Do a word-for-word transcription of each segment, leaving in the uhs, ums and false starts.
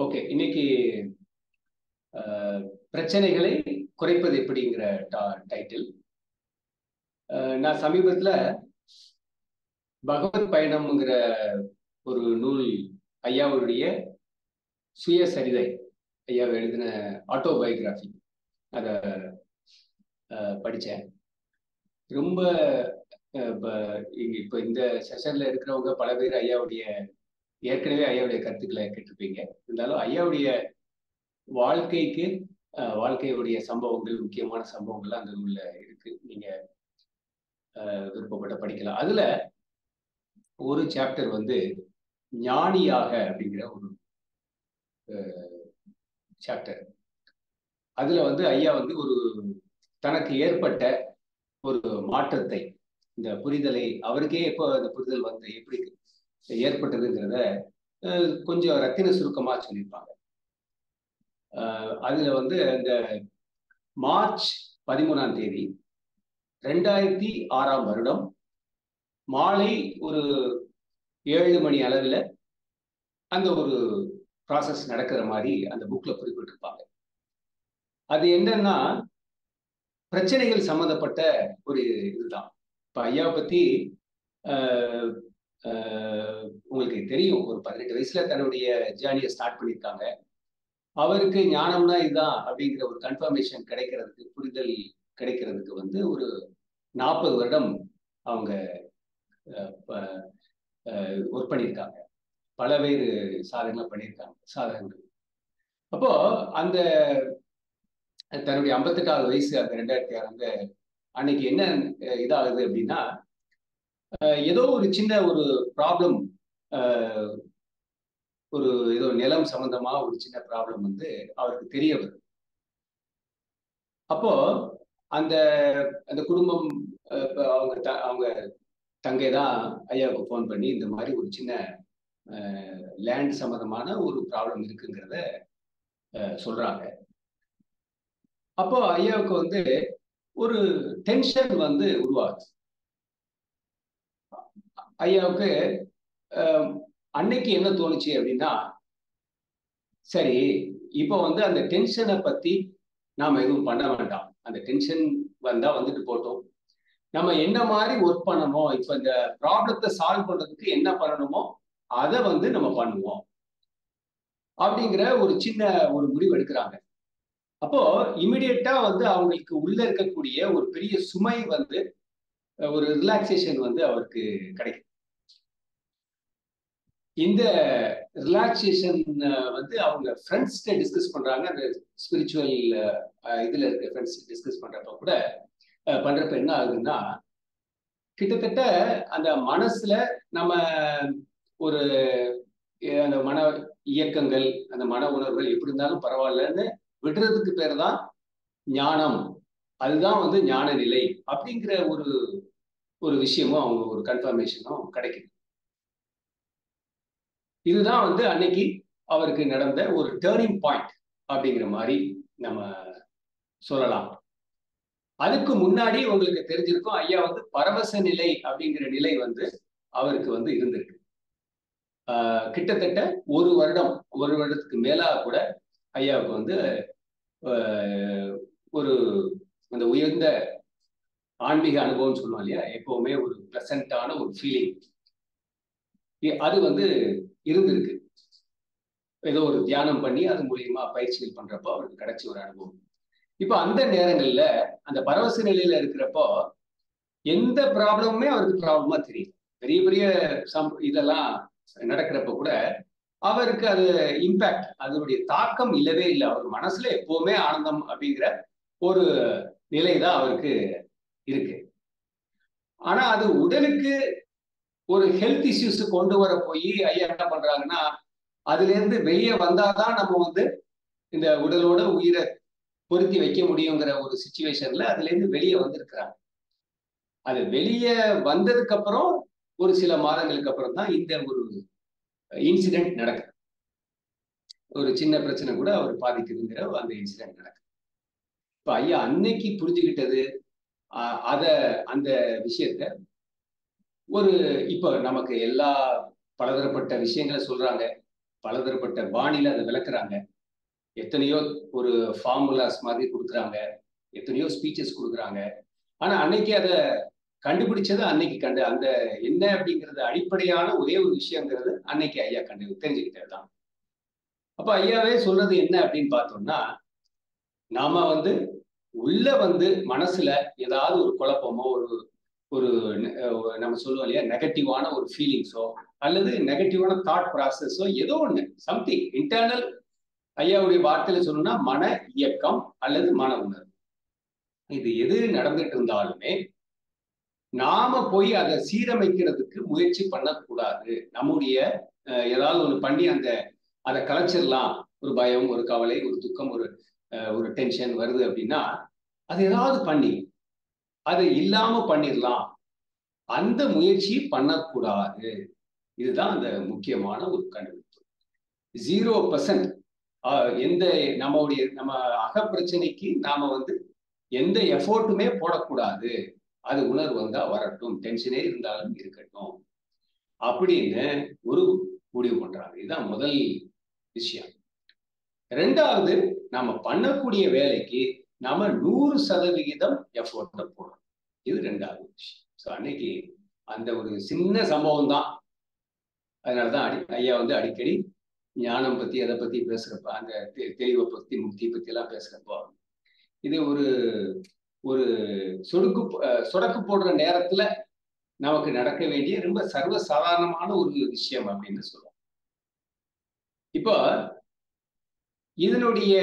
Okay, இன்னைக்கு பிரச்சனைகளை குறைப்பது எப்படிங்கிற டைட்டில். நான் சமீபத்துல பகவத் பயணம்ங்கிற ஒரு நூல், ஐயாவுடைய சுயசரிதை, ஐயா எழுதின ஆட்டோபயோகிராஃபி, அதை படித்தேன். ரொம்ப இப்போ இந்த செஷன்ல இருக்கிறவங்க பல பேர் ஐயாவுடைய ஏற்கனவே ஐயாவுடைய கருத்துக்களை கேட்டிருப்பீங்க. இருந்தாலும் ஐயாவுடைய வாழ்க்கைக்கு வாழ்க்கையுடைய சம்பவங்கள், முக்கியமான சம்பவங்கள்லாம் அந்த நூல்ல இருக்கு. நீங்க விருப்பப்பட்ட படிக்கலாம். அதுல ஒரு சாப்டர் வந்து ஞானியாக அப்படிங்கிற ஒரு சாப்டர். அதுல வந்து ஐயா வந்து ஒரு தனக்கு ஏற்பட்ட ஒரு மாற்றத்தை, இந்த புரிதலை, அவருக்கே எப்போ அந்த புரிதல் வந்து எப்படி ஏற்பட்டதுங்கிறத கொஞ்சம் ரத்தின சுருக்கமா சொல்லியிருப்பாங்க. அதுல வந்து இந்த மார்ச் பதிமூணாம் தேதி ரெண்டாயிரத்தி ஆறாம் வருடம் மாலை ஒரு ஏழு மணி அளவில் அந்த ஒரு ப்ராசஸ் நடக்கிற மாதிரி அந்த புக்ல குறிப்பிட்டிருப்பாங்க. அது என்னன்னா, பிரச்சனைகள் சம்பந்தப்பட்ட ஒரு இதுதான். இப்ப ஐயாவை பத்தி உங்களுக்கு தெரியும், ஒரு பதினெட்டு வயசுல தன்னுடைய ஜேர்னியை ஸ்டார்ட் பண்ணியிருக்காங்க. அவருக்கு ஞானம்னா இதுதான் அப்படிங்கிற ஒரு கன்ஃபர்மேஷன் கிடைக்கிறதுக்கு, புரிதல் கிடைக்கிறதுக்கு வந்து ஒரு நாற்பது வருடம் அவங்க ஒர்க் பண்ணியிருக்காங்க. பல பேர் சாதனை பண்ணியிருக்காங்க, சாதகங்கள். அப்போ அந்த தன்னுடைய ஐம்பத்தெட்டாவது வயசு அந்த ரெண்டாயிரத்தி ஆறு அந்த அன்னைக்கு என்ன இதாகுது அப்படின்னா, ஏதோ ஒரு சின்ன ஒரு ப்ராப்ளம், ஒரு ஏதோ நிலம் சம்பந்தமா ஒரு சின்ன ப்ராப்ளம் வந்து அவருக்கு தெரிய வருது. அப்போ அந்த அந்த குடும்பம், அவங்க அவங்க தங்கை தான் ஐயாவுக்கு ஃபோன் பண்ணி இந்த மாதிரி ஒரு சின்ன லேண்ட் சம்பந்தமான ஒரு ப்ராப்ளம் இருக்குங்கிறத சொல்றாங்க. அப்போ ஐயாவுக்கு வந்து ஒரு டென்ஷன் வந்து உருவாகுது. ஐயாவுக்கு அன்னைக்கு என்ன தோணுச்சு அப்படின்னா, சரி இப்போ வந்து அந்த டென்ஷனை பத்தி நாம எதுவும் பண்ண வேண்டாம், அந்த டென்ஷன் வந்தா வந்துட்டு போட்டோம், நம்ம என்ன மாதிரி ஒர்க் பண்ணணுமோ, இப்ப இந்த ப்ராப்ளத்தை சால்வ் பண்றதுக்கு என்ன பண்ணணுமோ அதை வந்து நம்ம பண்ணுவோம் அப்படிங்கிற ஒரு சின்ன ஒரு முடிவு எடுக்கிறாங்க. அப்போ இமிடியட்டா வந்து அவங்களுக்கு உள்ள இருக்கக்கூடிய ஒரு பெரிய சுமை வந்து, ஒரு ரிலாக்ஸேஷன் வந்து அவருக்கு கிடைக்கும். இந்த ரிலாக்ஸேஷன் வந்து அவங்க ஃப்ரெண்ட்ஸ்கிட்ட டிஸ்கஸ் பண்றாங்க. அந்த ஸ்பிரிச்சுவல் இதுல இருக்க ஃப்ரெண்ட்ஸ் டிஸ்கஸ் பண்றப்ப கூட பண்றப்ப என்ன ஆகுதுன்னா, கிட்டத்தட்ட அந்த மனசுல நம்ம ஒரு அந்த மன இயக்கங்கள், அந்த மன உணர்வுகள் எப்படி இருந்தாலும் பரவாயில்லன்னு விடுறதுக்கு பேர் தான் ஞானம். அதுதான் வந்து ஞான நிலை அப்படிங்கிற ஒரு ஒரு விஷயமும் அவங்க ஒரு கன்ஃபர்மேஷனும் கிடைக்குது. இதுதான் வந்து அன்னைக்கு அவருக்கு நடந்த ஒரு டேர்னிங் பாயிண்ட் அப்படிங்கிற மாதிரி நம்ம சொல்லலாம். அதுக்கு முன்னாடி உங்களுக்கு தெரிஞ்சிருக்கும், ஐயா வந்து பரவச நிலை அப்படிங்கிற நிலை வந்து அவருக்கு வந்து இருந்திருக்கு. ஆஹ் கிட்டத்தட்ட ஒரு வருடம் ஒரு வருடத்துக்கு மேலா கூட ஐயாவுக்கு வந்து ஒரு அந்த உயர்ந்த ஆன்மீக அனுபவம் சொல்லுவோம் இல்லையா, எப்பவுமே ஒரு பிளசண்டான ஒரு ஃபீலிங் அது வந்து இருந்திருக்கு. ஏதோ ஒரு தியானம் பண்ணி அது மூலியமா பயிற்சிகள் பண்றப்போ அவருக்கு கிடைச்ச ஒரு அனுபவம். இப்போ அந்த நேரங்கள்ல அந்த பரவச நிலையில இருக்கிறப்போ எந்த ப்ராப்ளமுமே அவருக்கு ப்ராப்ளமா தெரியும். பெரிய பெரிய சம் இதெல்லாம் நடக்கிறப்ப கூட அவருக்கு அது இம்பாக்ட், அதனுடைய தாக்கம் இல்லவே இல்லை. அவர் மனசுல எப்பவுமே ஆனந்தம் அப்படிங்கிற ஒரு நிலை தான் அவருக்கு இருக்கு. ஆனா அது உடலுக்கு ஒரு ஹெல்த் இஷ்யூஸ் கொண்டு வர போய் ஐயா என்ன பண்றாங்கன்னா, அதுல இருந்து வெளியே வந்தாதான் நம்ம வந்து இந்த உடலோட உயிரை பொருத்தி வைக்க முடியுங்கிற ஒரு சிச்சுவேஷன்ல அதுல இருந்து வெளியே வந்திருக்கிறாங்க. அது வெளியே வந்ததுக்கு அப்புறம் ஒரு சில மாதங்களுக்கு அப்புறம் தான் இந்த ஒரு இன்சிடென்ட் நடக்குது. ஒரு சின்ன பிரச்சனை கூட அவர் பாதிக்குதுங்கிற அந்த இன்சிடென்ட் நடக்குது. இப்ப ஐயா அன்னைக்கு புரிஞ்சுக்கிட்டது அத அந்த விஷயத்த ஒரு இப்ப நமக்கு எல்லா பலதரப்பட்ட விஷயங்களை சொல்றாங்க. பலதரப்பட்ட பாணியில அதை விளக்குறாங்க. எத்தனையோ ஒரு ஃபார்முலாஸ் மாதிரி கொடுக்குறாங்க, எத்தனையோ ஸ்பீச்சஸ் கொடுக்குறாங்க. ஆனா அன்னைக்கு அதை கண்டுபிடிச்சது அன்னைக்கு கண்டு அந்த என்ன அப்படிங்கிறது அடிப்படையான ஒரே ஒரு விஷயங்கிறது அன்னைக்கு ஐயா கண்டு தெரிஞ்சுக்கிட்டது தான். அப்ப ஐயாவே சொல்றது என்ன அப்படின்னு பார்த்தோம்னா, நாம வந்து உள்ள வந்து மனசுல ஏதாவது ஒரு குழப்பமோ ஒரு ஒரு நம்ம சொல்லுவோம் இல்லையா நெகட்டிவான ஒரு ஃபீலிங்ஸோ அல்லது நெகட்டிவான தாட் ப்ராசஸோ ஏதோ ஒண்ணு சம்திங் இன்டர்னல் ஐயாவுடைய வார்த்தையில சொல்லணும்னா மன இயக்கம் அல்லது மன உணர்வு. இது எது நடந்துட்டு இருந்தாலுமே நாம போய் அதை சீரமைக்கிறதுக்கு முயற்சி பண்ணக்கூடாது. நம்முடைய ஏதாவது ஒண்ணு பண்ணி அந்த அதை கலைச்சிடலாம். ஒரு பயம், ஒரு கவலை, ஒரு துக்கம், ஒரு ஒரு டென்ஷன் வருது அப்படின்னா அது ஏதாவது பண்ணி அது இல்லாம பண்ணிடலாம். அந்த முயற்சி பண்ணக்கூடாது. இதுதான் அந்த முக்கியமான ஒரு கண்டுபிடிப்பு. ஜீரோ பர்சன்ட் எந்த நம்மளுடைய நம்ம அக பிரச்சனைக்கு நாம வந்து எந்த எஃபோர்ட்டுமே போடக்கூடாது. அது உணர்வு வந்தா வரட்டும், டென்ஷனே இருந்தாலும் இருக்கட்டும் அப்படின்னு ஒரு முடிவு பண்றாங்க. இதுதான் முதல் விஷயம். ரெண்டாவது, நாம பண்ணக்கூடிய வேலைக்கு நாம நூறு சதவிகிதம் எஃபோர்ட்டை போடணும். இது ரெண்டாவது விஷயம். ஸோ அன்னைக்கு அந்த ஒரு சின்ன சம்பவம் தான். அதனாலதான் அடி ஐயா வந்து அடிக்கடி ஞானம் பத்தி அதை பத்தி பேசுறப்ப அந்த தெளிவை பத்தி முக்தி பத்தி எல்லாம் பேசுறப்போ இது ஒரு ஒரு சொடுக்கு சொடக்கு போடுற நேரத்துல நமக்கு நடக்க வேண்டிய ரொம்ப சர்வ சாதாரணமான ஒரு விஷயம் அப்படின்னு சொல்லுவோம். இப்போ இதனுடைய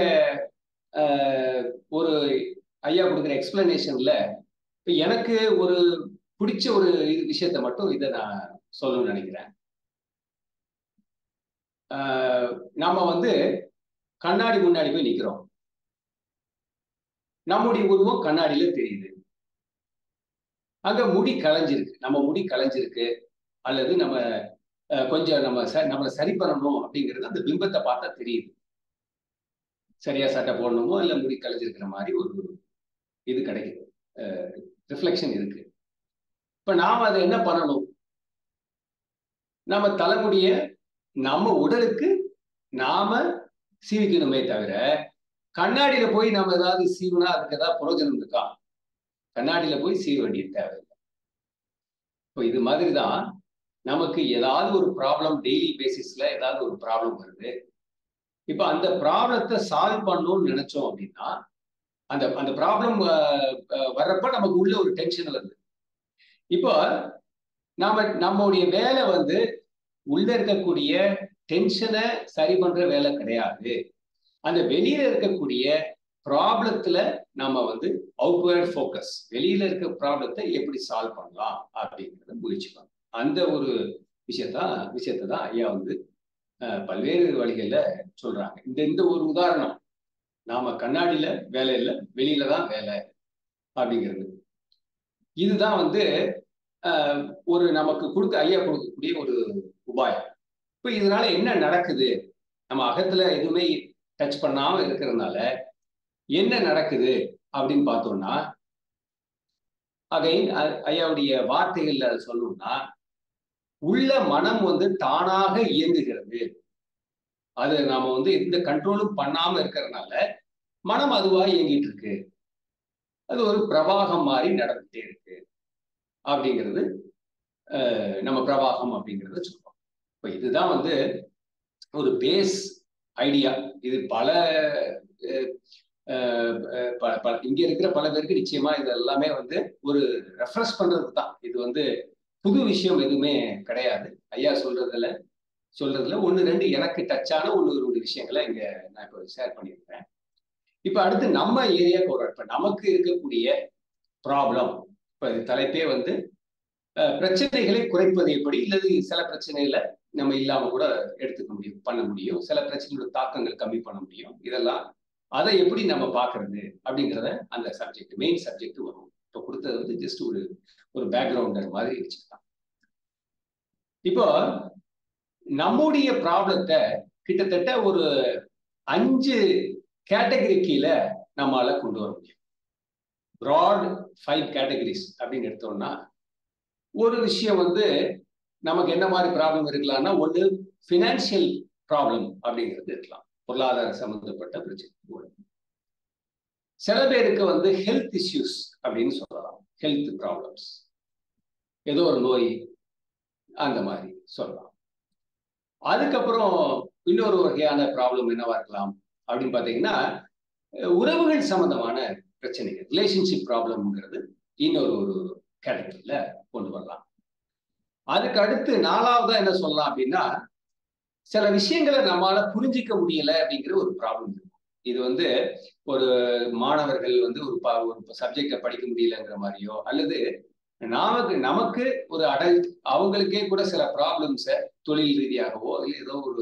ஒரு ஐயா கொடுக்குற எக்ஸ்பிளனேஷன்ல இப்ப எனக்கு ஒரு பிடிச்ச ஒரு விஷயத்த மட்டும் இதை நான் சொல்லணும்னு நினைக்கிறேன். நாம வந்து கண்ணாடி முன்னாடி போய் நிக்கிறோம். நம்முடைய உருவம் கண்ணாடியில தெரியுது. அங்க முடி கலைஞ்சிருக்கு, நம்ம முடி கலைஞ்சிருக்கு அல்லது நம்ம கொஞ்சம் நம்ம நம்மளை சரி பண்ணணும் அப்படிங்கிறது அந்த பிம்பத்தை பார்த்தா தெரியுது. சரியா சட்டை போடணுமோ இல்ல முடி கலைஞ்சிருக்கிற மாதிரி ஒரு இது கிடைக்குது, ரிஃப்ளெக்ஷன் இருக்கு. இப்ப நாம அதை என்ன பண்ணணும்? நம்ம தலைமுடிய நம்ம உடலுக்கு நாம சீவிக்கணுமே தவிர கண்ணாடியில போய் நம்ம ஏதாவது சீவுனா அதுக்கு ஏதாவது பிரயோஜனம் இருக்கா? கண்ணாடியில போய் சீவ வேண்டிய தேவையில்லை. இப்போ இது மாதிரிதான் நமக்கு ஏதாவது ஒரு ப்ராப்ளம் டெய்லி பேசிஸ்ல ஏதாவது ஒரு ப்ராப்ளம் வருது. இப்ப அந்த ப்ராப்ளத்தை சால்வ் பண்ணணும்னு நினைச்சோம் அப்படின்னா அந்த அந்த ப்ராப்ளம் வர்றப்ப நமக்கு உள்ள ஒரு டென்ஷன் வருது. இப்போ நாம நம்முடைய வேலை வந்து உள்ள இருக்கக்கூடிய டென்ஷனை சரி பண்ற வேலை கிடையாது. அந்த வெளியில இருக்கக்கூடிய ப்ராப்ளத்துல நம்ம வந்து அவுட்வேர்ட் ஃபோக்கஸ், வெளியில இருக்க ப்ராப்ளத்தை எப்படி சால்வ் பண்ணலாம் அப்படிங்கிறத முயற்சி பண்ணணும். அந்த ஒரு விஷயத்தா விஷயத்தை தான் ஐயா வந்து பல்வேறு வழிகள்ல சொல்றாங்க. இந்த இந்த ஒரு உதாரணம், நாம கண்ணாடியில வேலை இல்லை, வெளியில தான் வேலை அப்படிங்கிறது. இதுதான் வந்து அஹ் ஒரு நமக்கு கொடுக்க ஐயா கொடுக்கக்கூடிய ஒரு உபாயம். இப்ப இதனால என்ன நடக்குது? நம்ம அகத்துல எதுவுமே டச் பண்ணாம இருக்கிறதுனால என்ன நடக்குது அப்படின்னு பார்த்தோம்னா, அகைன் ஐயாவுடைய வார்த்தைகள்ல சொல்லணும்னா, உள்ள மனம் வந்து தானாக இயங்குகிறது. அது நாம வந்து எந்த கண்ட்ரோலும் பண்ணாம இருக்கிறதுனால மனம் அதுவா இயங்கிட்டு இருக்கு. அது ஒரு பிரவாகம் மாதிரி நடந்துட்டே இருக்கு அப்படிங்கிறது நம்ம பிரவாகம் அப்படிங்கிறத சொல்றோம். இப்ப இதுதான் வந்து ஒரு பேஸ் ஐடியா. இது பல இங்க இருக்கிற பல பேருக்கு நிச்சயமா இது எல்லாமே வந்து ஒரு ரெஃப்ரெஷ் பண்றதுக்கு தான். இது வந்து புது விஷயம் எதுவுமே கிடையாது. ஐயா சொல்றதுல சொல்றதுல ஒண்ணு ரெண்டு எனக்கு டச்சான ஒண்ணு ரெண்டு விஷயங்களை இங்க நான் இப்போ ஷேர் பண்ணியிருக்கேன். இப்ப அடுத்து நம்ம ஏரியாவுக்கு ஒரு இப்ப நமக்கு இருக்கக்கூடிய ப்ராப்ளம், இப்ப தலைப்பே வந்து பிரச்சனைகளை குறைப்பது எப்படி, இல்லது சில பிரச்சனைகளை நம்ம இல்லாம கூட எடுத்துக்க முடியும், பண்ண முடியும், சில பிரச்சனைகளோட தாக்கங்கள் கம்மி பண்ண முடியும். இதெல்லாம் அதை எப்படி நம்ம பாக்குறது அப்படிங்கிறத அந்த சப்ஜெக்ட் மெயின் சப்ஜெக்ட் வரும். இப்போ கொடுத்தது வந்து ஜஸ்ட் ஒரு ஒரு பேக்ரவுண்டர் மாதிரி வச்சுக்கலாம். இப்போ நம்முடைய ப்ராப்ளத்தை கிட்டத்தட்ட ஒரு அஞ்சு கேட்டகரி கீழே நம்மளால கொண்டு வர முடியும். ப்ராட் ஃபைவ் கேட்டகரிஸ் அப்படின்னு எடுத்தோம்னா, ஒரு விஷயம் வந்து நமக்கு என்ன மாதிரி ப்ராப்ளம் இருக்கலாம்னா, ஒன்று ஃபினான்ஷியல் ப்ராப்ளம் அப்படிங்கிறது இருக்கலாம். பொருளாதார சம்பந்தப்பட்ட பிரச்சனை கூட. சில பேருக்கு வந்து ஹெல்த் இஷ்யூஸ் அப்படின்னு சொல்லலாம். ஹெல்த் ப்ராப்ளம்ஸ், ஏதோ ஒரு நோய் அந்த மாதிரி சொல்லலாம். அதுக்கப்புறம் இன்னொரு வகையான ப்ராப்ளம் என்னவா இருக்கலாம் அப்படின்னு பார்த்தீங்கன்னா, உறவுகள் சம்பந்தமான பிரச்சனைகள், ரிலேஷன்ஷிப் ப்ராப்ளம்ங்கிறது இன்னொரு ஒரு கேட்டகரியில கொண்டு வரலாம். அதுக்கு அடுத்து நாலாவதா என்ன சொல்லலாம் அப்படின்னா, சில விஷயங்களை நம்மளால புரிஞ்சிக்க முடியல அப்படிங்கிற ஒரு ப்ராப்ளம் இருக்கும். இது வந்து ஒரு மாணவர்கள் வந்து ஒரு ஒரு சப்ஜெக்டை படிக்க முடியலங்கிற மாதிரியோ, அல்லது நமக்கு நமக்கு ஒரு அடல்ட் அவங்களுக்கே கூட சில ப்ராப்ளம்ஸை தொழில் ரீதியாகவோ இல்லை ஏதோ ஒரு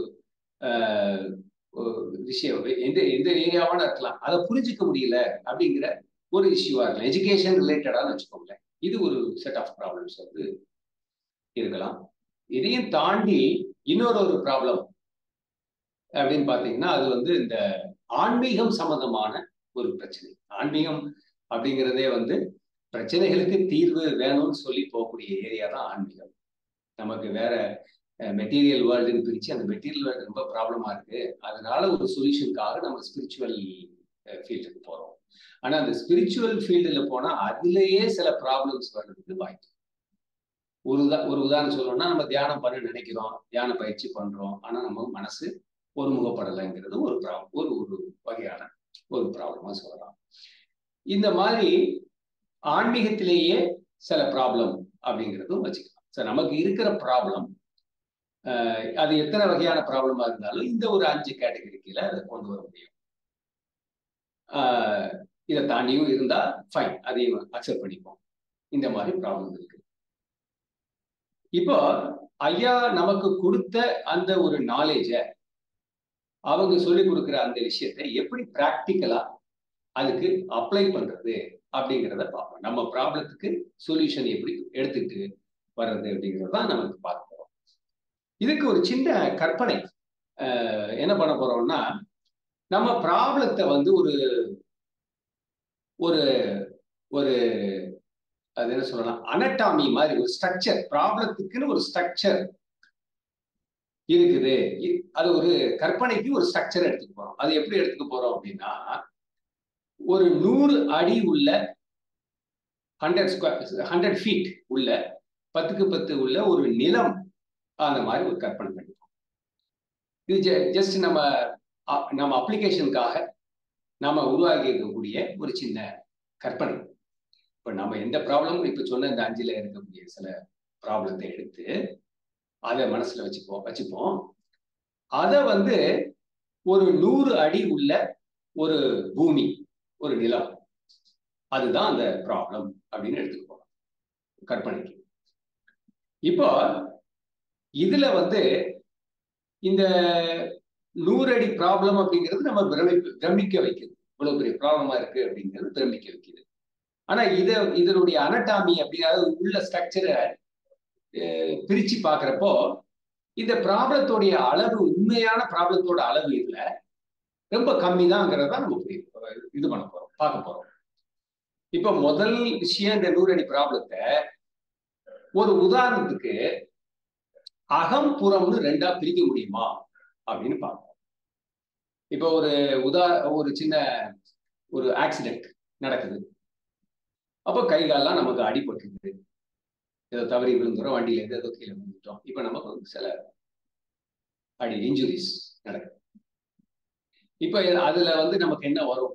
விஷயம் எந்த எந்த ஏரியாவான இருக்கலாம், அதை புரிஞ்சிக்க முடியல அப்படிங்கிற ஒரு இஷ்யூவா இருக்கலாம். எஜுகேஷன் ரிலேட்டடான்னு வச்சுக்கோங்களேன். இது ஒரு செட் ஆஃப் ப்ராப்ளம்ஸ் வந்து இருக்கலாம். இதையும் தாண்டி இன்னொரு ஒரு ப்ராப்ளம் அப்படின்னு பார்த்தீங்கன்னா, அது வந்து இந்த ஆன்மீகம் சம்பந்தமான ஒரு பிரச்சனை. ஆன்மீகம் அப்படிங்கிறதே வந்து பிரச்சனைகளுக்கு தீர்வு வேணும்னு சொல்லி போகக்கூடிய ஏரியா தான் ஆன்மீகம். நமக்கு வேற மெட்டீரியல் வேர்ல்டுன்னு பிரிச்சு அந்த மெட்டீரியல் வேர்ல்டு ரொம்ப ப்ராப்ளமா இருக்கு, அதனால ஒரு சொல்யூஷனுக்காக நம்ம ஸ்பிரிச்சுவல் ஃபீல்டுக்கு போறோம். ஆனா அந்த ஸ்பிரிச்சுவல் ஃபீல்டுல போனா அதுலயே சில ப்ராப்ளம்ஸ் வர்றதுக்கு வாய்ப்பு. ஒரு ஒரு உதாரணம் சொல்லணும்னா, நம்ம தியானம் பண்ண நினைக்கிறோம், தியான பயிற்சி பண்றோம், ஆனா நம்ம மனசு ஒருமுகப்படலைங்கிறது ஒரு ப்ராப்ளம், ஒரு ஒரு வகையான ஒரு ப்ராப்ளமா சொல்லலாம். இந்த மாதிரி ஆன்மீகத்திலேயே சில ப்ராப்ளம் அப்படிங்கிறதும் வச்சுக்கலாம். சார் நமக்கு இருக்கிற ப்ராப்ளம் அது எத்தனை வகையான ப்ராப்ளமா இருந்தாலும் இந்த ஒரு அஞ்சு கேட்டகரிக்குல அதை கொண்டு வர முடியும். இதை தாண்டியும் இருந்தா ஃபைன், அதையும் அக்செப்ட் பண்ணிப்போம். இந்த மாதிரி ப்ராப்ளம் இருக்கு. இப்போ ஐயா நமக்கு கொடுத்த அந்த ஒரு நாலேஜ அவங்க சொல்லி கொடுக்குற அந்த விஷயத்தை எப்படி பிராக்டிக்கலா அதுக்கு அப்ளை பண்றது அப்படிங்கிறத பார்ப்போம். நம்ம ப்ராப்ளத்துக்கு சொல்யூஷன் எப்படி எடுத்துட்டு வர்றது அப்படிங்கிறதான் நமக்கு பார்க்க போறோம். இதுக்கு ஒரு சின்ன கற்பனை என்ன பண்ண போறோம்னா, நம்ம ப்ராப்ளத்தை வந்து ஒரு ஒரு ஒரு அது என்ன சொல்லலாம், அனட்டாமி மாதிரி ஒரு ஸ்ட்ரக்சர், ப்ராப்ளத்துக்குன்னு ஒரு ஸ்ட்ரக்சர் இருக்குது. அது ஒரு கற்பனைக்கு ஒரு ஸ்ட்ரக்சர் எடுத்துக்க போறோம். அது எப்படி எடுத்துக்க போறோம் அப்படின்னா, ஒரு நூறு அடி உள்ள ஹண்ட்ரட் ஸ்கொயர் ஹண்ட்ரட் ஃபீட் உள்ள பத்துக்கு பத்து உள்ள ஒரு நிலம், அந்த மாதிரி ஒரு கற்பனை பண்ணிப்போம். இது ஜஸ்ட் நம்ம நம்ம அப்ளிகேஷனுக்காக நாம உருவாக்கி இருக்கக்கூடிய ஒரு சின்ன கற்பனை. இப்ப நம்ம எந்த ப்ராப்ளமும் இப்ப சொன்ன இந்த அஞ்சுல இருக்கக்கூடிய சில ப்ராப்ளத்தை எடுத்து அதை மனசுல வச்சுப்போம் வச்சுப்போம் அதை வந்து ஒரு நூறு அடி உள்ள ஒரு பூமி, ஒரு நிலம், அதுதான் அந்த ப்ராப்ளம் அப்படின்னு எடுத்துக்கோ கற்பனைக்கு. இப்போ இதுல வந்து இந்த நூறு அடி ப்ராப்ளம் அப்படிங்கிறது நம்ம பிரமிப்பு பிரமிக்க வைக்குது. இவ்வளவு பெரிய ப்ராப்ளமா இருக்கு அப்படிங்கிறது பிரமிக்க வைக்குது. ஆனா இத இதனுடைய அனட்டாமி அப்படிங்கிறது உள்ள ஸ்ட்ரக்சரை பிரிச்சு பாக்குறப்போ இந்த ப்ராப்ளத்தோடைய அளவு, உண்மையான ப்ராப்ளத்தோட அளவு இதுல ரொம்ப கம்மி தான்ங்கிறத நம்ம இது பண்ண போறோம், பார்க்க போறோம். இப்ப முதல் விஷயம், இந்த நூறு அடி ப்ராப்ளத்தை ஒரு உதாரணத்துக்கு அகம் புறம்னு ரெண்டா பிரிக்க முடியுமா அப்படின்னு பார்ப்போம். இப்போ ஒரு உதா ஒரு சின்ன ஒரு ஆக்சிடென்ட் நடக்குது. அப்போ கை காலெல்லாம் நமக்கு அடிபட்டுருக்குது, ஏதோ தவறி விழுந்துடும், வண்டியில இருந்து ஏதோ கீழே விழுந்துட்டோம். இப்ப நமக்கு சில அடி இன்ஜுரிஸ் நடக்குது. இப்ப அதுல வந்து நமக்கு என்ன வரும்,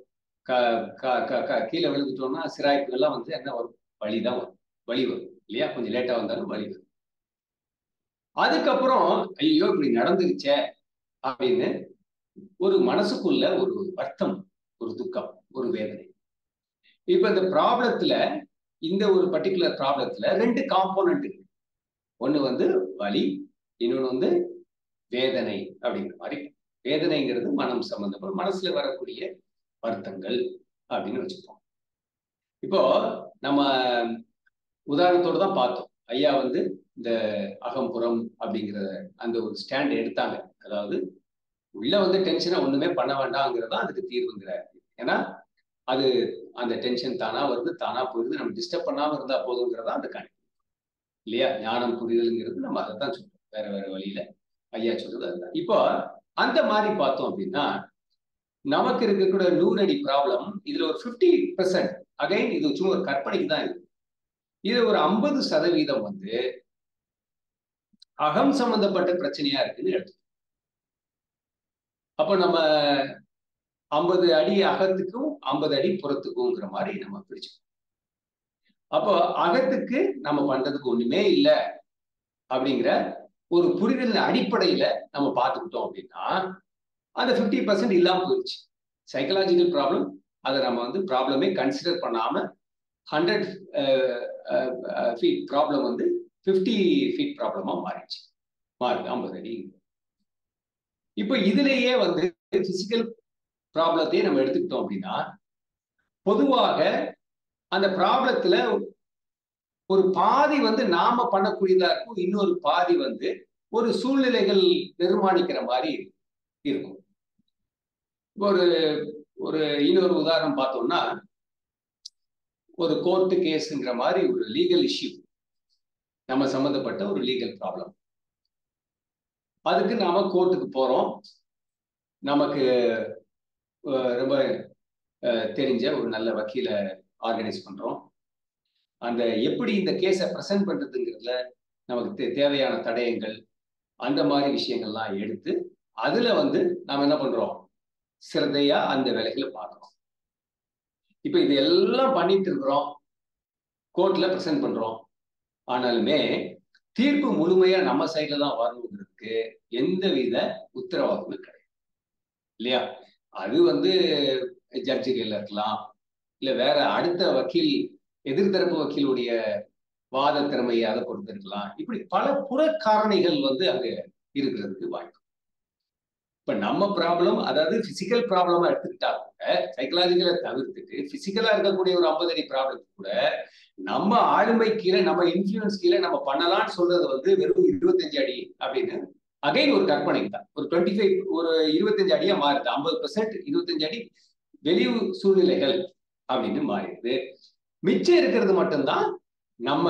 கீழே விழுந்துட்டோம்னா சிராய்ப்புகள்லாம் வந்து என்ன வரும், வலிதான் வரும், வலி வரும் இல்லையா, கொஞ்சம் லேட்டா வந்தாலும் வலி வரும். அதுக்கப்புறம் ஐயோ இப்படி நடந்துருச்சே அப்படின்னு ஒரு மனசுக்குள்ள ஒரு வருத்தம், ஒரு துக்கம், ஒரு வேதனை. இப்ப இந்த ப்ராப்ளத்துல, இந்த ஒரு பர்டிகுலர் ப்ராப்ளத்துல ரெண்டு காம்போனன்ட் இருக்கு. ஒண்ணு வந்து வலி, இன்னொன்னு வந்து வேதனை அப்படிங்கிற மாதிரி. வேதனைங்கிறது மனம் சம்பந்தப்படும், மனசுல வரக்கூடிய வருத்தங்கள் அப்படின்னு வச்சுப்போம். இப்போ நம்ம உதாரணத்தோடு தான் பார்த்தோம். ஐயா வந்து இந்த அகம்புறம் அப்படிங்கிற அந்த ஒரு ஸ்டாண்ட் எடுத்தாங்க. அதாவது உள்ள வந்து டென்ஷனை ஒண்ணுமே பண்ண வேண்டாம்ங்கிறதா அதுக்கு தீர்வுங்கிறார். ஏன்னா அது அந்த டென்ஷன் தானா வருது, தானா போயிருது, நம்ம டிஸ்டர்ப் பண்ணாம இருந்தா போதுங்கிறதா அந்த கணக்கு இல்லையா. ஞானம் புரிதல்ங்கிறது நம்ம அதை தான் சொல்றோம், வேற வேற வழியில ஐயா சொல்றது அதுதான். இப்போ அந்த மாதிரி பார்த்தோம் அப்படின்னா நமக்கு இருக்கக்கூடிய நூறு அடி ப்ராப்ளம் இதுல ஒரு பிப்டி பெர்சென்ட் அகைன் இது சும்மா ஒரு கற்பனைக்கு தான் இருக்கு. இது ஒரு ஐம்பது சதவீதம் வந்து அகம் சம்பந்தப்பட்ட பிரச்சனையா இருக்குன்னு எடுத்து. அப்ப நம்ம ஐம்பது அடி அகத்துக்கும் ஐம்பது அடி புறத்துக்கும்ங்கிற மாதிரி நம்ம பிரிச்சுக்கணும். அப்போ அகத்துக்கு நம்ம பண்றதுக்கு ஒண்ணுமே இல்லை அப்படிங்கிற ஒரு புரிதல் அடிப்படையில நம்ம பார்த்துக்கிட்டோம் அப்படின்னா அந்த பிப்டி பர்சன்ட் இல்லாம போயிடுச்சு. சைக்கலாஜிக்கல் ப்ராப்ளம் அதை நம்ம வந்து ப்ராப்ளமே கன்சிடர் பண்ணாம ஹண்ட்ரட் ஃபீட் ப்ராப்ளம் வந்து பிப்டி ஃபீட் ப்ராப்ளமா மாறிடுச்சு. மாறுது ஐம்பது அடி. இப்போ இதுலயே வந்து பிசிக்கல் ப்ராப்ளத்தையே நம்ம எடுத்துக்கிட்டோம் அப்படின்னா பொதுவாக அந்த ப்ராப்ளத்துல ஒரு பாதி வந்து நாம பண்ணக்கூடியதா இருக்கும், இன்னொரு பாதி வந்து ஒரு சூழ்நிலைகள் நிர்மாணிக்கிற மாதிரி இருக்கும். ஒரு ஒரு இன்னொரு உதாரணம் பார்த்தோம்னா ஒரு கோர்ட்டு கேஸ்ங்கிற மாதிரி ஒரு லீகல் இஷ்யூ, நம்ம சம்பந்தப்பட்ட ஒரு லீகல் ப்ராப்ளம். அதுக்கு நாம கோர்ட்டுக்கு போறோம். நமக்கு ரொம்ப தெரிஞ்ச ஒரு நல்ல வக்கீல ஆர்கனைஸ் பண்றோம். அந்த எப்படி இந்த கேஸை ப்ரெசென்ட் பண்றதுங்கிறதுல நமக்கு தேவையான தடயங்கள் அந்த மாதிரி விஷயங்கள்லாம் எடுத்து அதுல வந்து நாம என்ன பண்றோம், சிரத்தையா அந்த வேலைகளை பார்க்கிறோம். இப்ப இது எல்லாம் பண்ணிட்டு இருக்கிறோம், கோர்ட்ல ப்ரெசென்ட் பண்றோம். ஆனாலுமே தீர்ப்பு முழுமையா நம்ம சைட்ல தான் வரணுங்கிறதுக்கு எந்தவித உத்தரவாதமும் கிடையாது இல்லையா? அது வந்து ஜட்ஜுகள் இருக்கலாம், இல்ல வேற அடுத்த வக்கீல் எதிர்த்தரப்பு வக்கீலுடைய வாத திறமையை அதை பொறுத்து இருக்கலாம். இப்படி பல புற காரணிகள் வந்து அங்க இருக்கிறதுக்கு வாய்ப்பு. இப்ப நம்ம ப்ராப்ளம், அதாவது பிசிக்கல் ப்ராப்ளமா எடுத்துக்கிட்டா கூட சைக்கலாஜிக்கலை தவிர்த்துட்டு பிசிக்கலா இருக்கக்கூடிய ஒரு ஐம்பது அடி ப்ராப்ளம் கூட நம்ம ஆளுமை கீழே நம்ம இன்ஃபுளுன்ஸ் கீழே நம்ம பண்ணலாம்னு சொல்றது வந்து வெறும் இருபத்தஞ்சு அடி அப்படின்னு அகைன் ஒரு கற்பனை தான். ஒரு டுவெண்ட்டி ஃபைவ் ஒரு இருபத்தஞ்சு அடியா மாறுது. ஐம்பது பெர்சென்ட் இருபத்தஞ்சு அடி வெளி சூழ்நிலைகள் அப்படின்னு மாறிடுது. மிச்சம் இருக்கிறது மட்டும்தான் நம்ம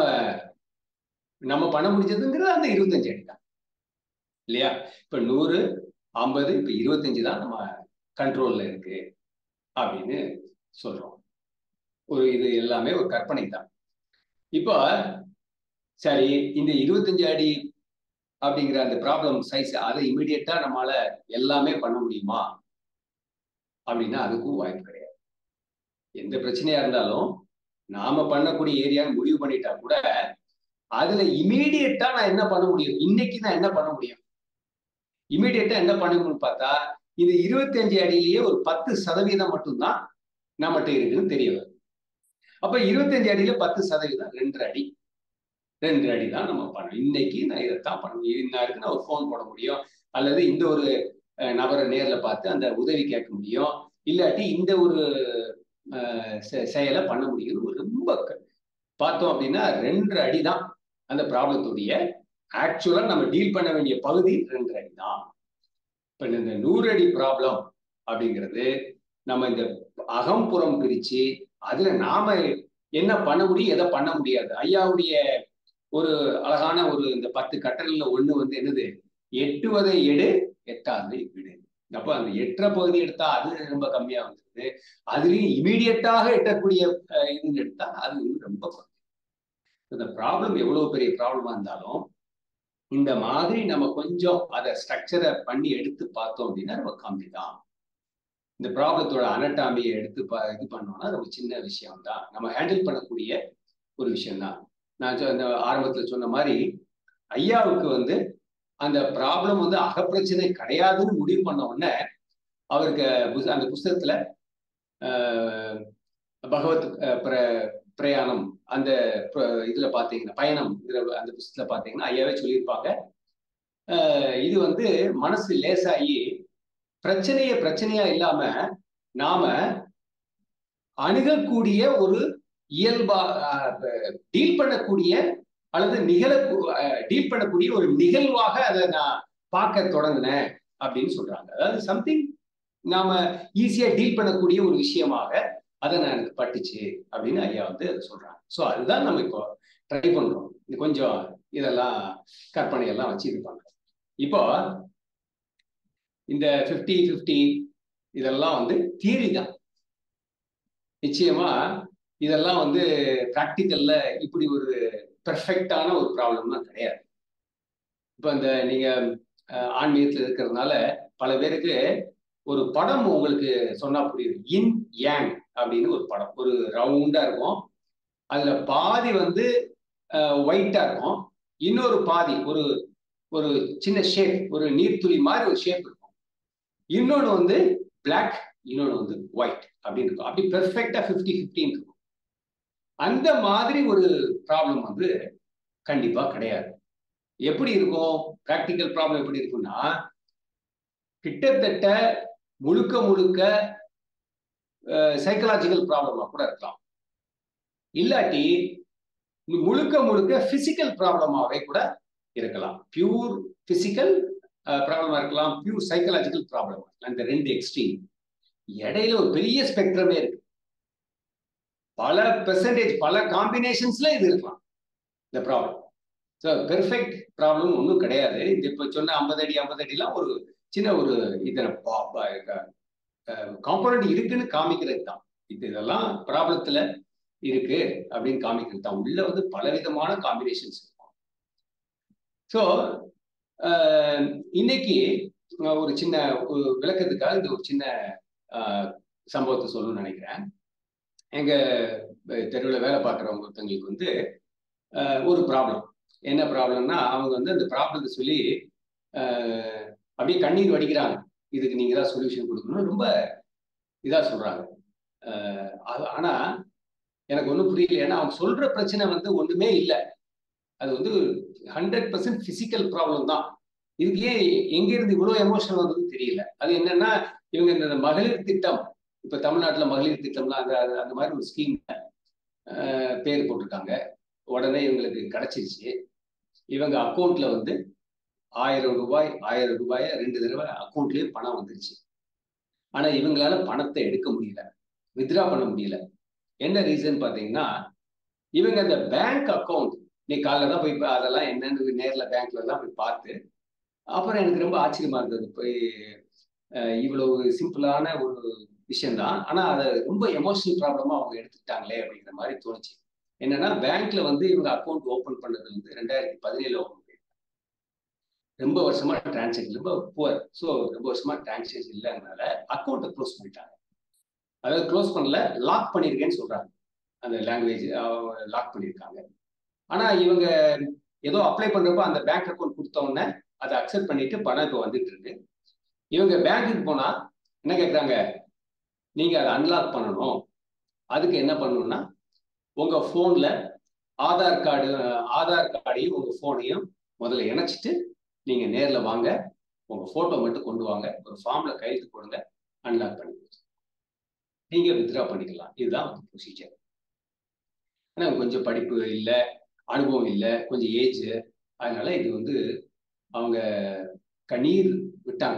நம்ம பண்ண முடிஞ்சதுங்கிறது அந்த இருபத்தஞ்சு அடி தான் இல்லையா? இப்ப நூறு ஐம்பது இப்ப இருபத்தஞ்சு தான் நம்ம கண்ட்ரோல்ல இருக்கு அப்படின்னு சொல்றோம். ஒரு இது எல்லாமே ஒரு கற்பனை தான். இப்போ சரி, இந்த இருபத்தஞ்சு அடி அப்படிங்கிற அந்த ப்ராப்ளம் சைஸ் அதை இமிடியட்டா நம்மளால எல்லாமே பண்ண முடியுமா அப்படின்னா அதுக்கும் வாய்ப்பு கிடையாது. எந்த பிரச்சனையா இருந்தாலும் நாம பண்ணக்கூடிய ஏரியான்னு முடிவு பண்ணிட்டா கூட அதுல இமீடியட்டா நான் என்ன பண்ண முடியும், இன்னைக்கு நான் என்ன பண்ண முடியும், இமீடியட்டா என்ன பண்ணணும்னு பார்த்தா இந்த இருபத்தி அஞ்சு அடியிலேயே ஒரு பத்து சதவீதம் மட்டும்தான் நம்மகிட்ட இருக்குன்னு தெரிய வரும். அப்ப இருபத்தி அஞ்சு அடியில பத்து சதவீதம் ரெண்டரை அடி ரெண்டு அடி தான் நம்ம பண்ணணும். இன்னைக்கு நான் இதைத்தான் பண்ணணும், இன்னாருக்கு நான் ஒரு ஃபோன் போட முடியும், அல்லது இந்த ஒரு நபரை நேர்ல பார்த்து அந்த உதவி கேட்க முடியும், இல்லாட்டி இந்த ஒரு செயலை பண்ண முடியும். ரொம்ப பார்த்தோம் அப்படின்னா ரெண்டு அடி தான் அந்த ப்ராப்ளத்துடைய ஆக்சுவலா நம்ம டீல் பண்ண வேண்டிய பகுதி ரெண்டு அடி தான். இப்ப இந்த நூறு அடி ப்ராப்ளம் அப்படிங்கிறது நம்ம இந்த அகம்புறம் பிரிச்சு அதுல நாம என்ன பண்ண முடியும் எதை பண்ண முடியாது. ஐயாவுடைய ஒரு அழகான ஒரு இந்த பத்து கட்டளைல ஒண்ணு வந்து என்னது, எட்டுவதை எடு எட்டாவதை விடு. அப்ப அந்த எட்டுற பகுதி எடுத்தா அது ரொம்ப கம்மியா வந்துருது, அதுலயும் இமீடியட்டாக எட்டக்கூடிய இதுன்னு எடுத்தா அது ரொம்ப குறையும். இந்த ப்ராப்ளம் எவ்வளவு பெரிய ப்ராப்ளமா இருந்தாலும் இந்த மாதிரி நம்ம கொஞ்சம் அதை ஸ்ட்ரக்சரை பண்ணி எடுத்து பார்த்தோம் அப்படின்னா ரொம்ப கம்மி தான். இந்த ப்ராப்ளத்தோட அனட்டாமியை எடுத்து இது பண்ணோம்னா ரொம்ப சின்ன விஷயம் தான், நம்ம ஹேண்டில் பண்ணக்கூடிய ஒரு விஷயம் தான். நான் அந்த ஆரம்பத்துல சொன்ன மாதிரி ஐயாவுக்கு வந்து அந்த ப்ராப்ளம் வந்து அகப்பிரச்சனை கிடையாதுன்னு முடிவு பண்ண உடனே அவருக்கு அந்த புஸ்தகத்துல அஹ் பகவத் பிர பிரயாணம் அந்த இதுல பாத்தீங்கன்னா பயணம் அந்த புஸ்தகத்துல பாத்தீங்கன்னா ஐயாவே சொல்லியிருப்பாங்க, இது வந்து மனசு லேசாகி பிரச்சனைய பிரச்சனையா இல்லாம நாம அணுகக்கூடிய ஒரு இயல்பா டீல் பண்ணக்கூடிய அல்லது நிகழ டீல் பண்ணக்கூடிய ஒரு நிகழ்வாக அதை நான் பார்க்க தொடங்கினேன் அப்படின்னு சொல்றாங்க. அதாவது சம்திங் நாம ஈஸியா டீல் பண்ணக்கூடிய ஒரு விஷயமாக அதை நான் எனக்கு பட்டுச்சு அப்படின்னு ஐயா வந்து அதை சொல்றாங்க. ஸோ அதுதான் நம்ம இப்போ ட்ரை பண்றோம். கொஞ்சம் இதெல்லாம் கற்பனை எல்லாம் வச்சு இது பண்றோம். இப்போ இந்த பிப்டி பிப்டி இதெல்லாம் வந்து தியரி தான். நிச்சயமா இதெல்லாம் வந்து பிராக்டிக்கல்ல இப்படி ஒரு பெர்ஃபெக்டான ஒரு ப்ராப்ளம்லாம் கிடையாது. இப்ப இந்த நீங்க ஆன்மீகத்தில் இருக்கிறதுனால பல பேருக்கு ஒரு படம் உங்களுக்கு சொன்னா புரியுது. இன் யாங் அப்படின்னு ஒரு படம், ஒரு ரவுண்டா இருக்கும். அதுல பாதி வந்து ஒயிட்டா இருக்கும், இன்னொரு பாதி ஒரு ஒரு சின்ன ஷேப், ஒரு நீர்த்துளி மாதிரி ஒரு ஷேப் இருக்கும். இன்னொன்று வந்து பிளாக், இன்னொன்று வந்து ஒயிட் அப்படின்னு இருக்கும். அப்படி பெர்ஃபெக்டா பிப்டி பிப்டின்னு இருக்கும். அந்த மாதிரி ஒரு ப்ராப்ளம் வந்து கண்டிப்பா கிடையாது. எப்படி இருக்கும் பிராக்டிக்கல் ப்ராப்ளம்? எப்படி இருக்கும்னா, கிட்டத்தட்ட முழுக்க முழுக்க சைக்கலாஜிக்கல் ப்ராப்ளமா கூட இருக்கலாம். இல்லாட்டி முழுக்க முழுக்க பிசிக்கல் ப்ராப்ளமாவே கூட இருக்கலாம். பியூர் பிசிக்கல் ப்ராப்ளமா இருக்கலாம், பியூர் சைக்கலாஜிக்கல் ப்ராப்ளம். அந்த ரெண்டு எக்ஸ்ட்ரீம் இடையில ஒரு பெரிய ஸ்பெக்ட்ரமே இருக்கு. பல பெர்சன்டேஜ், பல காம்பினேஷன்ஸ்ல இது இருக்கலாம் இந்த ப்ராப்ளம். ஸோ பெர்ஃபெக்ட் ப்ராப்ளம் ஒன்றும் கிடையாது. இது இப்போ சொன்ன ஐம்பது அடி ஐம்பது அடிலாம் ஒரு சின்ன ஒரு இதில் காம்பனண்ட் இருக்குன்னு காமிக்கிறது தான். இது இதெல்லாம் ப்ராப்ளத்துல இருக்கு அப்படின்னு காமிக்கிறது தான். உள்ள வந்து பலவிதமான காம்பினேஷன்ஸ் இருக்கும். ஸோ இன்னைக்கு ஒரு சின்ன ஒரு விளக்கத்துக்காக இந்த ஒரு சின்ன சம்பவத்தை சொல்லணும்னு நினைக்கிறேன். எங்க தெருவில் வேலை பார்க்குறவங்க ஒருத்தவங்களுக்கு வந்து ஒரு ப்ராப்ளம். என்ன ப்ராப்ளம்னா, அவங்க வந்து அந்த ப்ராப்ளத்தை சொல்லி அப்படியே கண்ணீர் வடிக்கிறாங்க. இதுக்கு நீங்க தான் சொல்யூஷன் கொடுக்கணும், ரொம்ப இதா சொல்றாங்க. ஆனா எனக்கு ஒன்றும் புரியல. ஏன்னா அவங்க சொல்ற பிரச்சனை வந்து ஒண்ணுமே இல்லை. அது வந்து ஹண்ட்ரட் பர்சன்ட் பிசிக்கல் ப்ராப்ளம் தான். இதுக்கு ஏன் எங்க இருந்து இவ்வளவு எமோஷனல் வந்ததுன்னு தெரியல. அது என்னன்னா, இவங்க இந்த மகளிர் திட்டம், இப்ப தமிழ்நாட்டுல மகளிர் திட்டம்லாம் அந்த அந்த மாதிரி ஒரு ஸ்கீம் பேர் போட்டிருக்காங்க. உடனே இவங்களுக்கு கிடைச்சிருச்சு. இவங்க அக்கௌண்ட்ல வந்து ஆயிரம் ரூபாய் ஆயிரம் ரூபாய ரெண்டு தடவை அக்கௌண்ட்லயே பணம் வந்துருச்சு. ஆனா இவங்களால பணத்தை எடுக்க முடியல, வித்ரா பண்ண முடியல. என்ன ரீசன் பாத்தீங்கன்னா, இவங்க அந்த பேங்க் அக்கௌண்ட், நீ காலைல தான் போய் அதெல்லாம் என்னன்னு நேர்ல பேங்க்ல எல்லாம் போய் பார்த்து, அப்புறம் எனக்கு ரொம்ப ஆச்சரியமா இருந்தது. போய் இவ்வளவு சிம்பிளான ஒரு விஷயம் தான், ஆனா அதை ரொம்ப எமோஷனல் ப்ராப்ளமா அவங்க எடுத்துக்கிட்டாங்களே அப்படிங்கிற மாதிரி தோணுச்சு. என்னன்னா, பேங்க்ல வந்து இவங்க அக்கௌண்ட் ஓபன் பண்ணது வந்து ரெண்டாயிரத்தி பதினேழு ஓபன் பண்ணிருக்காங்க. ரொம்ப வருஷமா டிரான்சாக்ஷன் ரொம்ப புவர். ஸோ ரொம்ப வருஷமா டிரான்சாக்ஷன் இல்லைனால அக்கௌண்ட்டை க்ளோஸ் பண்ணிட்டாங்க. அதாவது க்ளோஸ் பண்ணல, லாக் பண்ணிருக்கேன்னு சொல்றாங்க. அந்த லாங்குவேஜ் லாக் பண்ணியிருக்காங்க. ஆனா இவங்க ஏதோ அப்ளை பண்றப்ப அந்த பேங்க் அக்கௌண்ட் கொடுத்த உடனே அதை அக்செப்ட் பண்ணிட்டு பணம் இப்போ வந்துட்டு இருக்கு. இவங்க பேங்க்குக்கு போனா என்ன கேட்குறாங்க, நீங்க அதை அன்லாக் பண்ணணும். அதுக்கு என்ன பண்ணணும்னா, உங்க போன்ல ஆதார் கார்டு ஆதார் கார்டையும் உங்க போனையும் முதல்ல இணைச்சிட்டு நீங்க நேர்ல வாங்க, உங்க போட்டோ மட்டும் கொண்டு வாங்க, ஒரு ஃபார்ம்ல கையெழுத்து போடுங்க, அன்லாக் பண்ணி நீங்க வித்ரா பண்ணிக்கலாம். இதுதான் ப்ரொசீஜர். ஆனா கொஞ்சம் படிப்பு இல்லை, அனுபவம் இல்லை, கொஞ்சம் ஏஜ், அதனால இது வந்து அவங்க கண்ணீர் விட்டாங்க.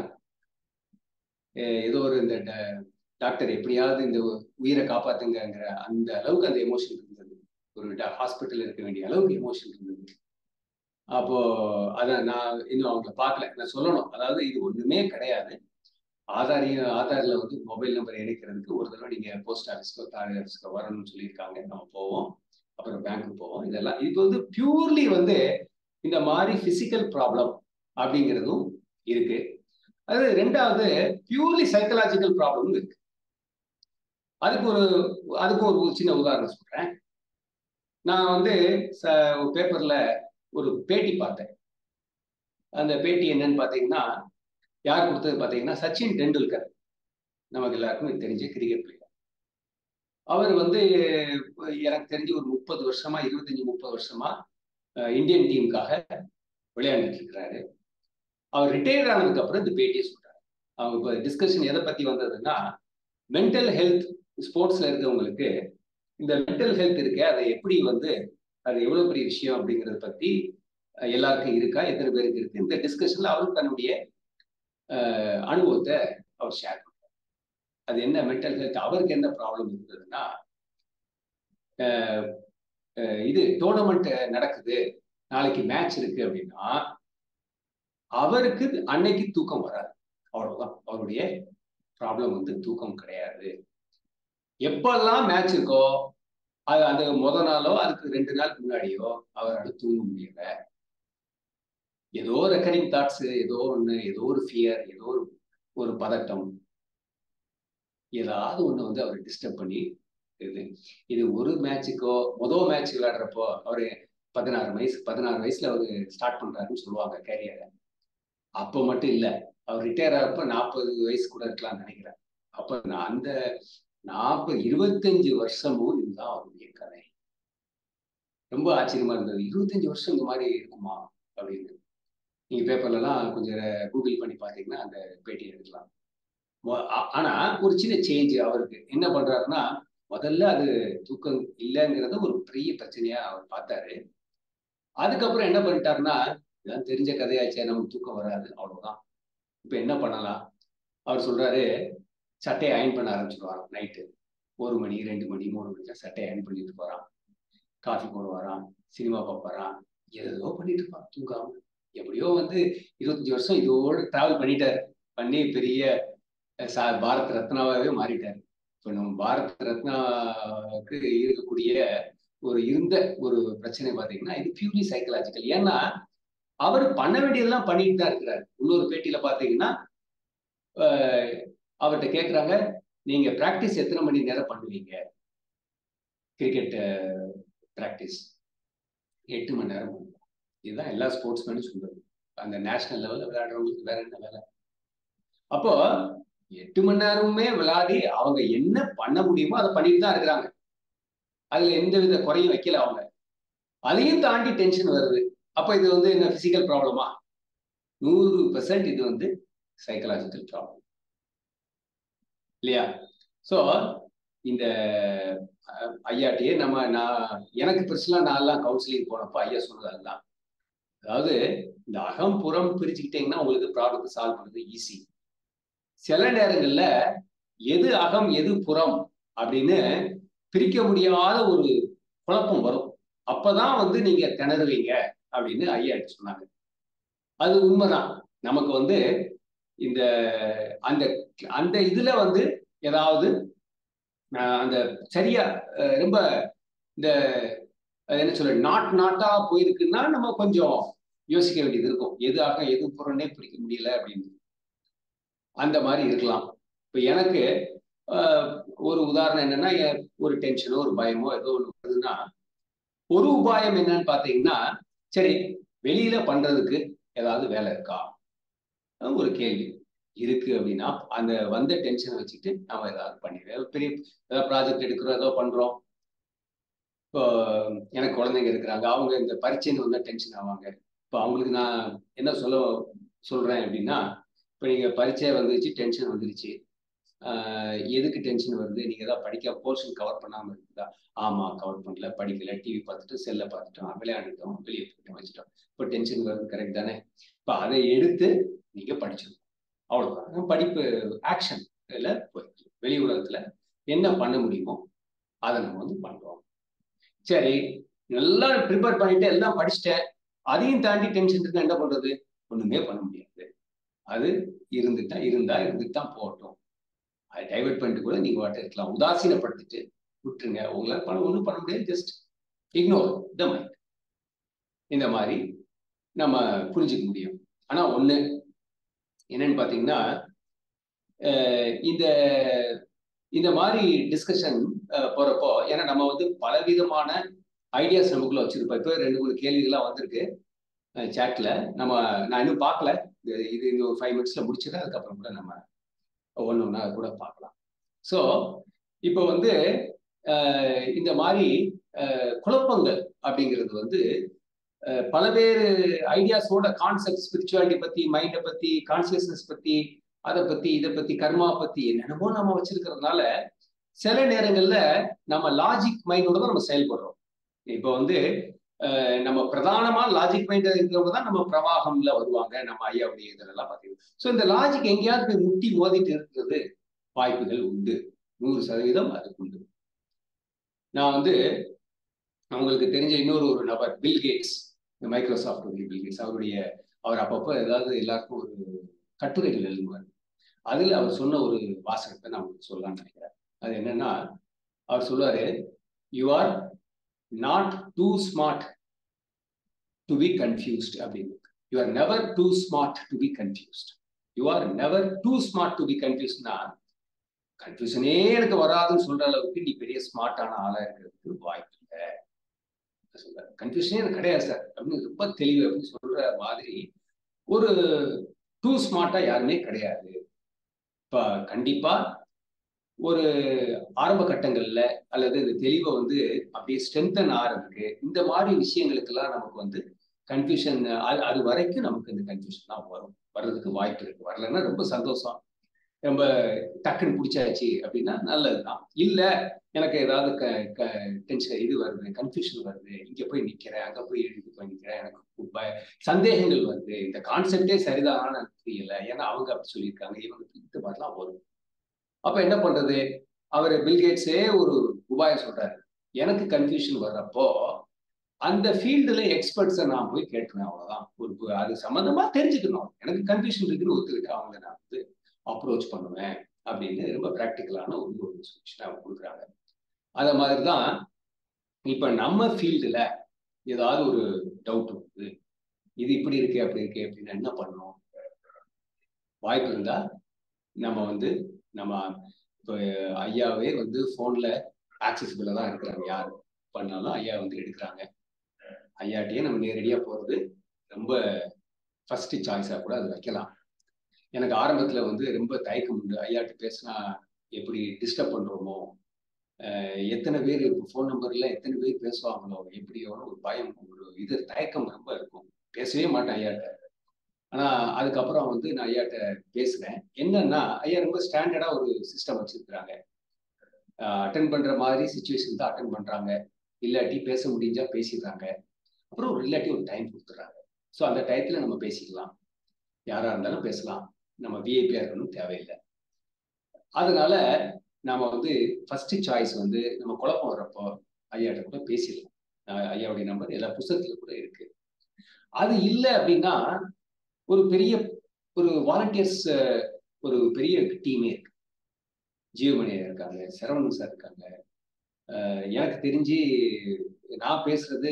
ஏதோ ஒரு இந்த டாக்டர் எப்படியாவது இந்த உயிரை காப்பாத்துங்கிற அந்த அளவுக்கு அந்த எமோஷன் இருந்தது. ஒரு ஹாஸ்பிட்டல் இருக்க வேண்டிய அளவுக்கு எமோஷன் இருந்தது. அப்போ அதான் நான் இன்னும் அவங்கள பார்க்கல. நான் சொல்லணும், அதாவது இது ஒண்ணுமே கிடையாது. ஆதாரையும் ஆதார்ல வந்து மொபைல் நம்பர் இணைக்கிறதுக்கு ஒரு தடவை நீங்க போஸ்ட் ஆஃபீஸ்க்கோ தாலுகா ஆஃபீஸ்க்கோ வரணும்னு சொல்லியிருக்காங்க. நம்ம போவோம், அப்புறம் பேங்க்கு போவோம். இதெல்லாம் இது வந்து பியூர்லி வந்து இந்த மாதிரி பிசிக்கல் ப்ராப்ளம் அப்படிங்கிறதும் இருக்கு. அது ரெண்டாவது பியூர்லி சைக்கலாஜிக்கல் ப்ராப்ளம் இருக்கு. அதுக்கு ஒரு அதுக்கு ஒரு சின்ன உதாரணம் சொல்றேன். நான் வந்து பேப்பர்ல ஒரு பேட்டி பார்த்தேன். அந்த பேட்டி என்னன்னு பாத்தீங்கன்னா, யார் கொடுத்தது பாத்தீங்கன்னா, சச்சின் டெண்டுல்கர், நமக்கு எல்லாருக்கும் தெரிஞ்ச கிரிக்கெட் பிளேயர். அவர் வந்து எனக்கு தெரிஞ்சு ஒரு முப்பது வருஷமா இருபத்தஞ்சு முப்பது வருஷமா இந்தியன் டீமுக்காக விளையாண்டுட்டு இருக்கிறாரு. அவர் ரிட்டையர் ஆனதுக்கு அப்புறம் இந்த பேட்டியை சொல்றாரு. அவங்க இப்போ டிஸ்கஷன் எதை பத்தி வந்ததுன்னா, மென்டல் ஹெல்த் ஸ்போர்ட்ஸ்ல இருக்கவங்களுக்கு இந்த மென்டல் ஹெல்த் இருக்கே, அதை எப்படி வந்து அது எவ்வளவு பெரிய விஷயம் அப்படிங்கிறத பத்தி எல்லாருக்கும் இருக்கா, எத்தனை பேருக்கு இருக்கு, இந்த டிஸ்கஷன்ல அவருக்கு தன்னுடைய அனுபவத்தை அவர் ஷேர் பண்றாரு. அது என்ன மென்டல் ஹெல்த், அவருக்கு என்ன ப்ராப்ளம் இருந்ததுன்னா, இது டோர்னமெண்ட் நடக்குது, நாளைக்கு மேட்ச் இருக்கு அப்படின்னா அவருக்கு அன்னைக்கு தூக்கம் வராது. அவ்வளவுதான். அவருடைய ப்ராப்ளம் வந்து தூக்கம் கிடையாது. எப்பெல்லாம் மேட்ச் இருக்கோ அது அந்த முத நாளோ அதுக்கு ரெண்டு நாள் முன்னாடியோ அவரால் தூங்க முடியல. ஏதோ ரெக்கரிங் தாட்ஸ், ஏதோ ஒண்ணு, ஏதோ ஒரு ஃபியர், ஏதோ ஒரு ஒரு பதட்டம், ஏதாவது ஒண்ணு வந்து அவரை டிஸ்டர்ப் பண்ணி இது இது ஒரு மேட்சுக்கோ முதல் மேட்ச் விளையாடுறப்போ அவரு பதினாறு வயசு பதினாறு வயசுல அவரு ஸ்டார்ட் பண்றாருன்னு சொல்லுவாங்க கேரியரை. அப்போ மட்டும் இல்ல, அவர் ரிட்டையர் ஆகிறப்ப நாற்பது வயசு கூட இருக்கலாம்னு நினைக்கிறேன். அப்ப நான் அந்த நாற்பது இருபத்தஞ்சு வருஷமும் இதுதான் அவருடைய கதை. ரொம்ப ஆச்சரியமா இருந்தது. இருபத்தஞ்சு வருஷம் இந்த மாதிரி இருக்குமா அப்படின்னு. நீங்க பேப்பர்ல எல்லாம் கொஞ்சம் கூகுள் பண்ணி பாத்தீங்கன்னா அந்த பேட்டி எடுக்கலாம். ஆனா ஒரு சின்ன சேஞ்ச் அவருக்கு என்ன பண்றாருன்னா, முதல்ல அது தூக்கம் இல்லைங்கிறத ஒரு பெரிய பிரச்சனையா அவர் பார்த்தாரு. அதுக்கப்புறம் என்ன பண்ணிட்டாருன்னா, இதெல்லாம் தெரிஞ்ச கதையாச்சே, நமக்கு தூக்கம் வராது, அவ்வளவுதான். இப்ப என்ன பண்ணலாம்? அவர் சொல்றாரு, சட்டையை அயன் பண்ண ஆரம்பிச்சிருவாராம் நைட்டு. ஒரு மணி ரெண்டு மணி மூணு மணிக்கு சட்டையை அயன் பண்ணிட்டு போறான். காஃபி போடுவாராம், சினிமா பார்ப்பாராம், ஏதோ பண்ணிட்டு இருப்பான் தூங்காம. எப்படியோ வந்து இருபத்தஞ்சு வருஷம் இதோடு டிராவல் பண்ணிட்டாரு. பண்ணி பெரிய பாரத் ரத்னாவாவே மாறிட்டாரு. இப்போ நம்ம பாரத் ரத்னாவுக்கு இருக்கக்கூடிய ஒரு இருந்த ஒரு பிரச்சனை பார்த்தீங்கன்னா, இது பியூர்லி சைக்கலாஜிக்கல். ஏன்னா அவர் பண்ண வேண்டியதெல்லாம் பண்ணிட்டு தான் இருக்கிறாரு. இன்னொரு பேட்டியில பார்த்தீங்கன்னா, அவர்கிட்ட கேட்குறாங்க, நீங்க பிராக்டிஸ் எத்தனை மணி நேரம் பண்ணுவீங்க? கிரிக்கெட் பிராக்டிஸ் எட்டு மணி நேரம் பண்ணுவோம். இதுதான் எல்லா ஸ்போர்ட்ஸ்மேனும் சொல்றது. அந்த நேஷனல் லெவல்ல விளையாடுறவங்களுக்கு வேற என்ன வேலை? அப்போ எட்டு மணி நேரமுமே விளையாடி அவங்க என்ன பண்ண முடியுமோ அதை பண்ணிட்டு தான் இருக்கிறாங்க. அதுல எந்த வித குறையும் வைக்கல அவங்க. அதையும் தாண்டி டென்ஷன் வருது. அப்ப இது வந்து என்ன பிசிக்கல் ப்ராப்ளமா? நூறு பெர்சென்ட் இது வந்து சைக்கலாஜிக்கல் ப்ராப்ளம் இல்லையா? சோ இந்த ஐயாட்டியே நம்ம நான் எனக்கு பர்சனலா நான் எல்லாம் கவுன்சிலிங் போனப்போ ஐயா சொன்னது அதுதான். அதாவது இந்த அகம் புறம் பிரிச்சுக்கிட்டீங்கன்னா உங்களுக்கு ப்ராப்ளத்தை சால்வ் பண்றது ஈஸி. சில நேரங்கள்ல எது அகம் எது புறம் அப்படின்னு பிரிக்க முடியாத ஒரு குழப்பம் வரும். அப்பதான் வந்து நீங்க திணறுவீங்க அப்படின்னு ஐயா சொன்னாங்க. அது உண்மைதான். நமக்கு வந்து இந்த அந்த அந்த இதுல வந்து ஏதாவது அந்த சரியா ரொம்ப இந்த என்ன சொல்ல நாட் நாட்டா போயிருக்குன்னா நம்ம கொஞ்சம் யோசிக்க வேண்டியது இருக்கும். எது அகம் எது புறம்னே பிரிக்க முடியல அப்படின்னு. அந்த மாதிரி இருக்கலாம். இப்ப எனக்கு ஒரு உதாரணம் என்னன்னா, ஒரு டென்ஷனோ ஒரு பயமோ ஏதோ ஒண்ணு வருதுன்னா, ஒரு உபாயம் என்னன்னு பாத்தீங்கன்னா, சரி வெளியில பண்றதுக்கு ஏதாவது வேலை இருக்கா? ஒரு கேள்வி இருக்கு அப்படின்னா, அந்த வந்த டென்ஷனை வச்சுட்டு நம்ம ஏதாவது பண்ணிடுறோம். பெரிய ஏதாவது ப்ராஜெக்ட் எடுக்கிறோம், ஏதோ பண்றோம். இப்போ எனக்கு குழந்தைங்க இருக்கிறாங்க, அவங்க இந்த பரீட்சைன்னு வந்தா டென்ஷன் ஆவாங்க. இப்போ அவங்களுக்கு நான் என்ன சொல்ல சொல்றேன் அப்படின்னா, இப்போ நீங்க பரீட்சை வந்துருச்சு, டென்ஷன் வந்துருச்சு. எதுக்கு டென்ஷன் வருது? நீங்க ஏதாவது படிக்க போர்ஷன் கவர் பண்ணாம இருக்குதா? ஆமா, கவர் பண்ணல, படிக்கல, டிவி பார்த்துட்டு செல்ல பார்த்துட்டோம், விளையாண்டுட்டோம், வெளியே போயிட்டோம் வச்சுட்டோம். இப்போ டென்ஷன் வருது, கரெக்ட் தானே? இப்போ அதை எடுத்து நீங்க படிச்சிடணும். அவ்வளவுதான். படிப்பு ஆக்ஷன் இதுல போயிடுச்சு. வெளி உலகத்துல என்ன பண்ண முடியுமோ அதை நம்ம வந்து பண்றோம். சரி, நல்லா ப்ரிப்பேர் பண்ணிட்டு எல்லாம் படிச்சுட்டேன், அதையும் தாண்டி டென்ஷன் இருந்தா என்ன பண்றது? ஒண்ணுமே பண்ண முடியாது. அது இருந்துட்டா இருந்தா இருந்துட்டு தான் போகட்டும். அதை டைவெர்ட் பண்ணிட்டு கூட நீங்க வாட்ட இருக்கலாம். உதாசீனப்படுத்திட்டு விட்டுருங்க. உங்களால பண்ண ஒன்றும் பண்ண முடியாது. Just ignore the mind. இந்த மாதிரி நம்ம புரிஞ்சுக்க முடியும். ஆனா ஒண்ணு என்னன்னு பாத்தீங்கன்னா, இந்த இந்த மாதிரி டிஸ்கஷன் போறப்போ, ஏன்னா நம்ம வந்து பலவிதமான ஐடியாஸ் நமக்குள்ள வச்சிருப்போம். இப்போ ரெண்டு மூணு கேள்விகள்லாம் வந்திருக்கு சாட்ல. நம்ம நான் இன்னும் பார்க்கல. இது இந்த ஒரு ஃபைவ் மினிட்ஸ்ல முடிச்சுட்டு அதுக்கப்புறம் கூட நம்ம ஒன்று ஒன்றா கூட பார்க்கலாம். ஸோ இப்போ வந்து இந்த மாதிரி குழப்பங்கள் அப்படிங்கிறது வந்து பலவேறு ஐடியாஸோட கான்செப்ட், ஸ்பிரிச்சுவாலிட்டி பத்தி, மைண்டை பத்தி, கான்சியஸ்னஸ் பத்தி, அதை பத்தி, இதை பத்தி, கர்மா பத்தி என்னென்னமோ நம்ம வச்சிருக்கிறதுனால சில நேரங்கள்ல நம்ம லாஜிக் மைண்டோட தான் நம்ம செயல்படுறோம். இப்போ வந்து நம்ம பிரதானமா லாஜிக் மைண்ட் இருக்கிறவங்க தான் நம்ம பிரவாகம்ல வருவாங்க. நம்ம ஐயாவுடைய இதெல்லாம் பார்த்தீங்கன்னா, ஸோ இந்த லாஜிக் எங்கேயாவது போய் முட்டி மோதிட்டு இருக்கிறது வாய்ப்புகள் உண்டு. நூறு சதவீதம் அதுக்கு உண்டு. நான் வந்து அவங்களுக்கு தெரிஞ்ச இன்னொரு ஒரு நபர் Bill Gates, Microsoft Bill Gates, அவருடைய அவர் அப்பப்போ ஏதாவது எல்லாருக்கும் ஒரு கட்டுரைகள் எழுதுவார். அதுல அவர் சொன்ன ஒரு வாசகத்தை நான் உங்களுக்கு சொல்லலாம்னு நினைக்கிறேன். அது என்னன்னா, அவர் சொல்லுவாரு, you are not too smart to be confused அப்படின்னு. You are never too smart to be confused. You are never too smart to be கன்ஃபியூஸ்ட்னா, கன்ஃபியூஷனே எனக்கு வராதுன்னு சொல்ற அளவுக்கு நீ பெரிய ஸ்மார்ட்டான ஆளா இருக்கிறதுக்கு வாய்ப்பு இல்லை சொல்றாரு. கன்ஃபியூஷனே எனக்கு கிடையாது சார் அப்படின்னு ரொம்ப தெளிவு அப்படின்னு சொல்ற மாதிரி ஒரு டூ ஸ்மார்ட்டா யாருமே கிடையாது. இப்ப கண்டிப்பா ஒரு ஆரம்ப கட்டங்கள்ல அல்லது இந்த தெளிவை வந்து அப்படியே ஸ்ட்ரென்தன் ஆறதுக்கு இந்த மாதிரி விஷயங்களுக்கெல்லாம் நமக்கு வந்து கன்ஃபியூஷன் அது அது வரைக்கும் நமக்கு இந்த கன்ஃபியூஷன் தான் வரும், வர்றதுக்கு வாய்ப்பு இருக்கு. வரலன்னா ரொம்ப சந்தோஷம், ரொம்ப டக்குன்னு பிடிச்சாச்சு அப்படின்னா நல்லதுதான். இல்ல எனக்கு ஏதாவது க டென்ஷன் இது வருது, கன்ஃபியூஷன் வருது, இங்க போய் நிக்கிறேன், அங்க போய் இது போய் நிக்கிறேன், எனக்கு சந்தேகங்கள் வருது, இந்த கான்செப்டே சரிதானான்னு எனக்கு புரியல, ஏன்னா அவங்க அப்படி சொல்லியிருக்காங்க, இவங்க இந்த மாதிரிலாம் வரும். அப்ப என்ன பண்றது? அவர் பில்கேட்ஸே ஒரு உபாயம் சொல்றாரு, எனக்கு கன்ஃபியூஷன் வர்றப்போ அந்த ஃபீல்டுல எக்ஸ்பர்ட்ஸை நான் போய் கேட்டுருவேன், அவ்வளவுதான். ஒரு அது சம்பந்தமா தெரிஞ்சுக்கணும், எனக்கு கன்ஃபியூஷன் இருக்குன்னு ஒத்துக்கிட்டு அவங்க நான் வந்து அப்ரோச் பண்ணுவேன் அப்படின்னு ரொம்ப பிராக்டிக்கலான ஒரு ஒரு சொல்யூஷன் அவங்க கொடுக்குறாங்க. அத மாதிரிதான் இப்ப நம்ம ஃபீல்டுல ஏதாவது ஒரு டவுட் வருது, இது இப்படி இருக்கு அப்படி இருக்கு அப்படின்னு என்ன பண்ணணும்? வாய்ப்பு இருந்தா நம்ம வந்து நம்ம இப்போ ஐயாவே வந்து போன்ல ஆக்சசிபிளா தான் இருக்கிறாங்க, யாரு பண்ணாலும் ஐயா வந்து எடுக்கிறாங்க. ஐயாட்டையே நம்ம நேரடியா போறது ரொம்ப ஃபர்ஸ்ட் சாய்ஸா கூட அது வைக்கலாம். எனக்கு ஆரம்பத்துல வந்து ரொம்ப தயக்கம் உண்டு, ஐயாட்ட பேசினா எப்படி டிஸ்டர்ப் பண்றோமோ, எத்தனை பேர் ஃபோன் நம்பர்ல எத்தனை பேர் பேசுவாங்களோ எப்படியோ ஒரு பயம், ஒரு இது தயக்கம் ரொம்ப இருக்கும். பேசவே மாட்டேன் ஐயாட்ட. ஆனா அதுக்கப்புறம் வந்து நான் ஐயாட்ட பேசுறேன். என்னன்னா ஐயா ரொம்ப ஸ்டாண்டர்டா ஒரு சிஸ்டம் வச்சிருக்கிறாங்க. அட்டன் பண்ற மாதிரி சிச்சுவேஷன் தான் அட்டன் பண்றாங்க, இல்லாட்டி பேச முடிஞ்சா பேசிடுறாங்க, அப்புறம் ஒரு இல்லாட்டி ஒரு டைம் கொடுத்துறாங்க. ஸோ அந்த டயத்துல நம்ம பேசிக்கலாம், யாரா இருந்தாலும் பேசலாம், நம்ம விஐபியா இருக்கணும் தேவையில்லை. அதனால நாம வந்து ஃபர்ஸ்ட் சாய்ஸ் வந்து நம்ம குழப்பம் வர்றப்போ ஐயாட்ட கூட பேசிடலாம். ஐயாவுடைய நம்பர் எல்லா புத்தகத்துல கூட இருக்கு. அது இல்லை அப்படின்னா ஒரு பெரிய ஒரு வாலண்டியர்ஸ் ஒரு பெரிய டீமே இருக்கு. ஜீவமணியா இருக்காங்க, சரவணன் சார் இருக்காங்க, எனக்கு தெரிஞ்சு நான் பேசுறது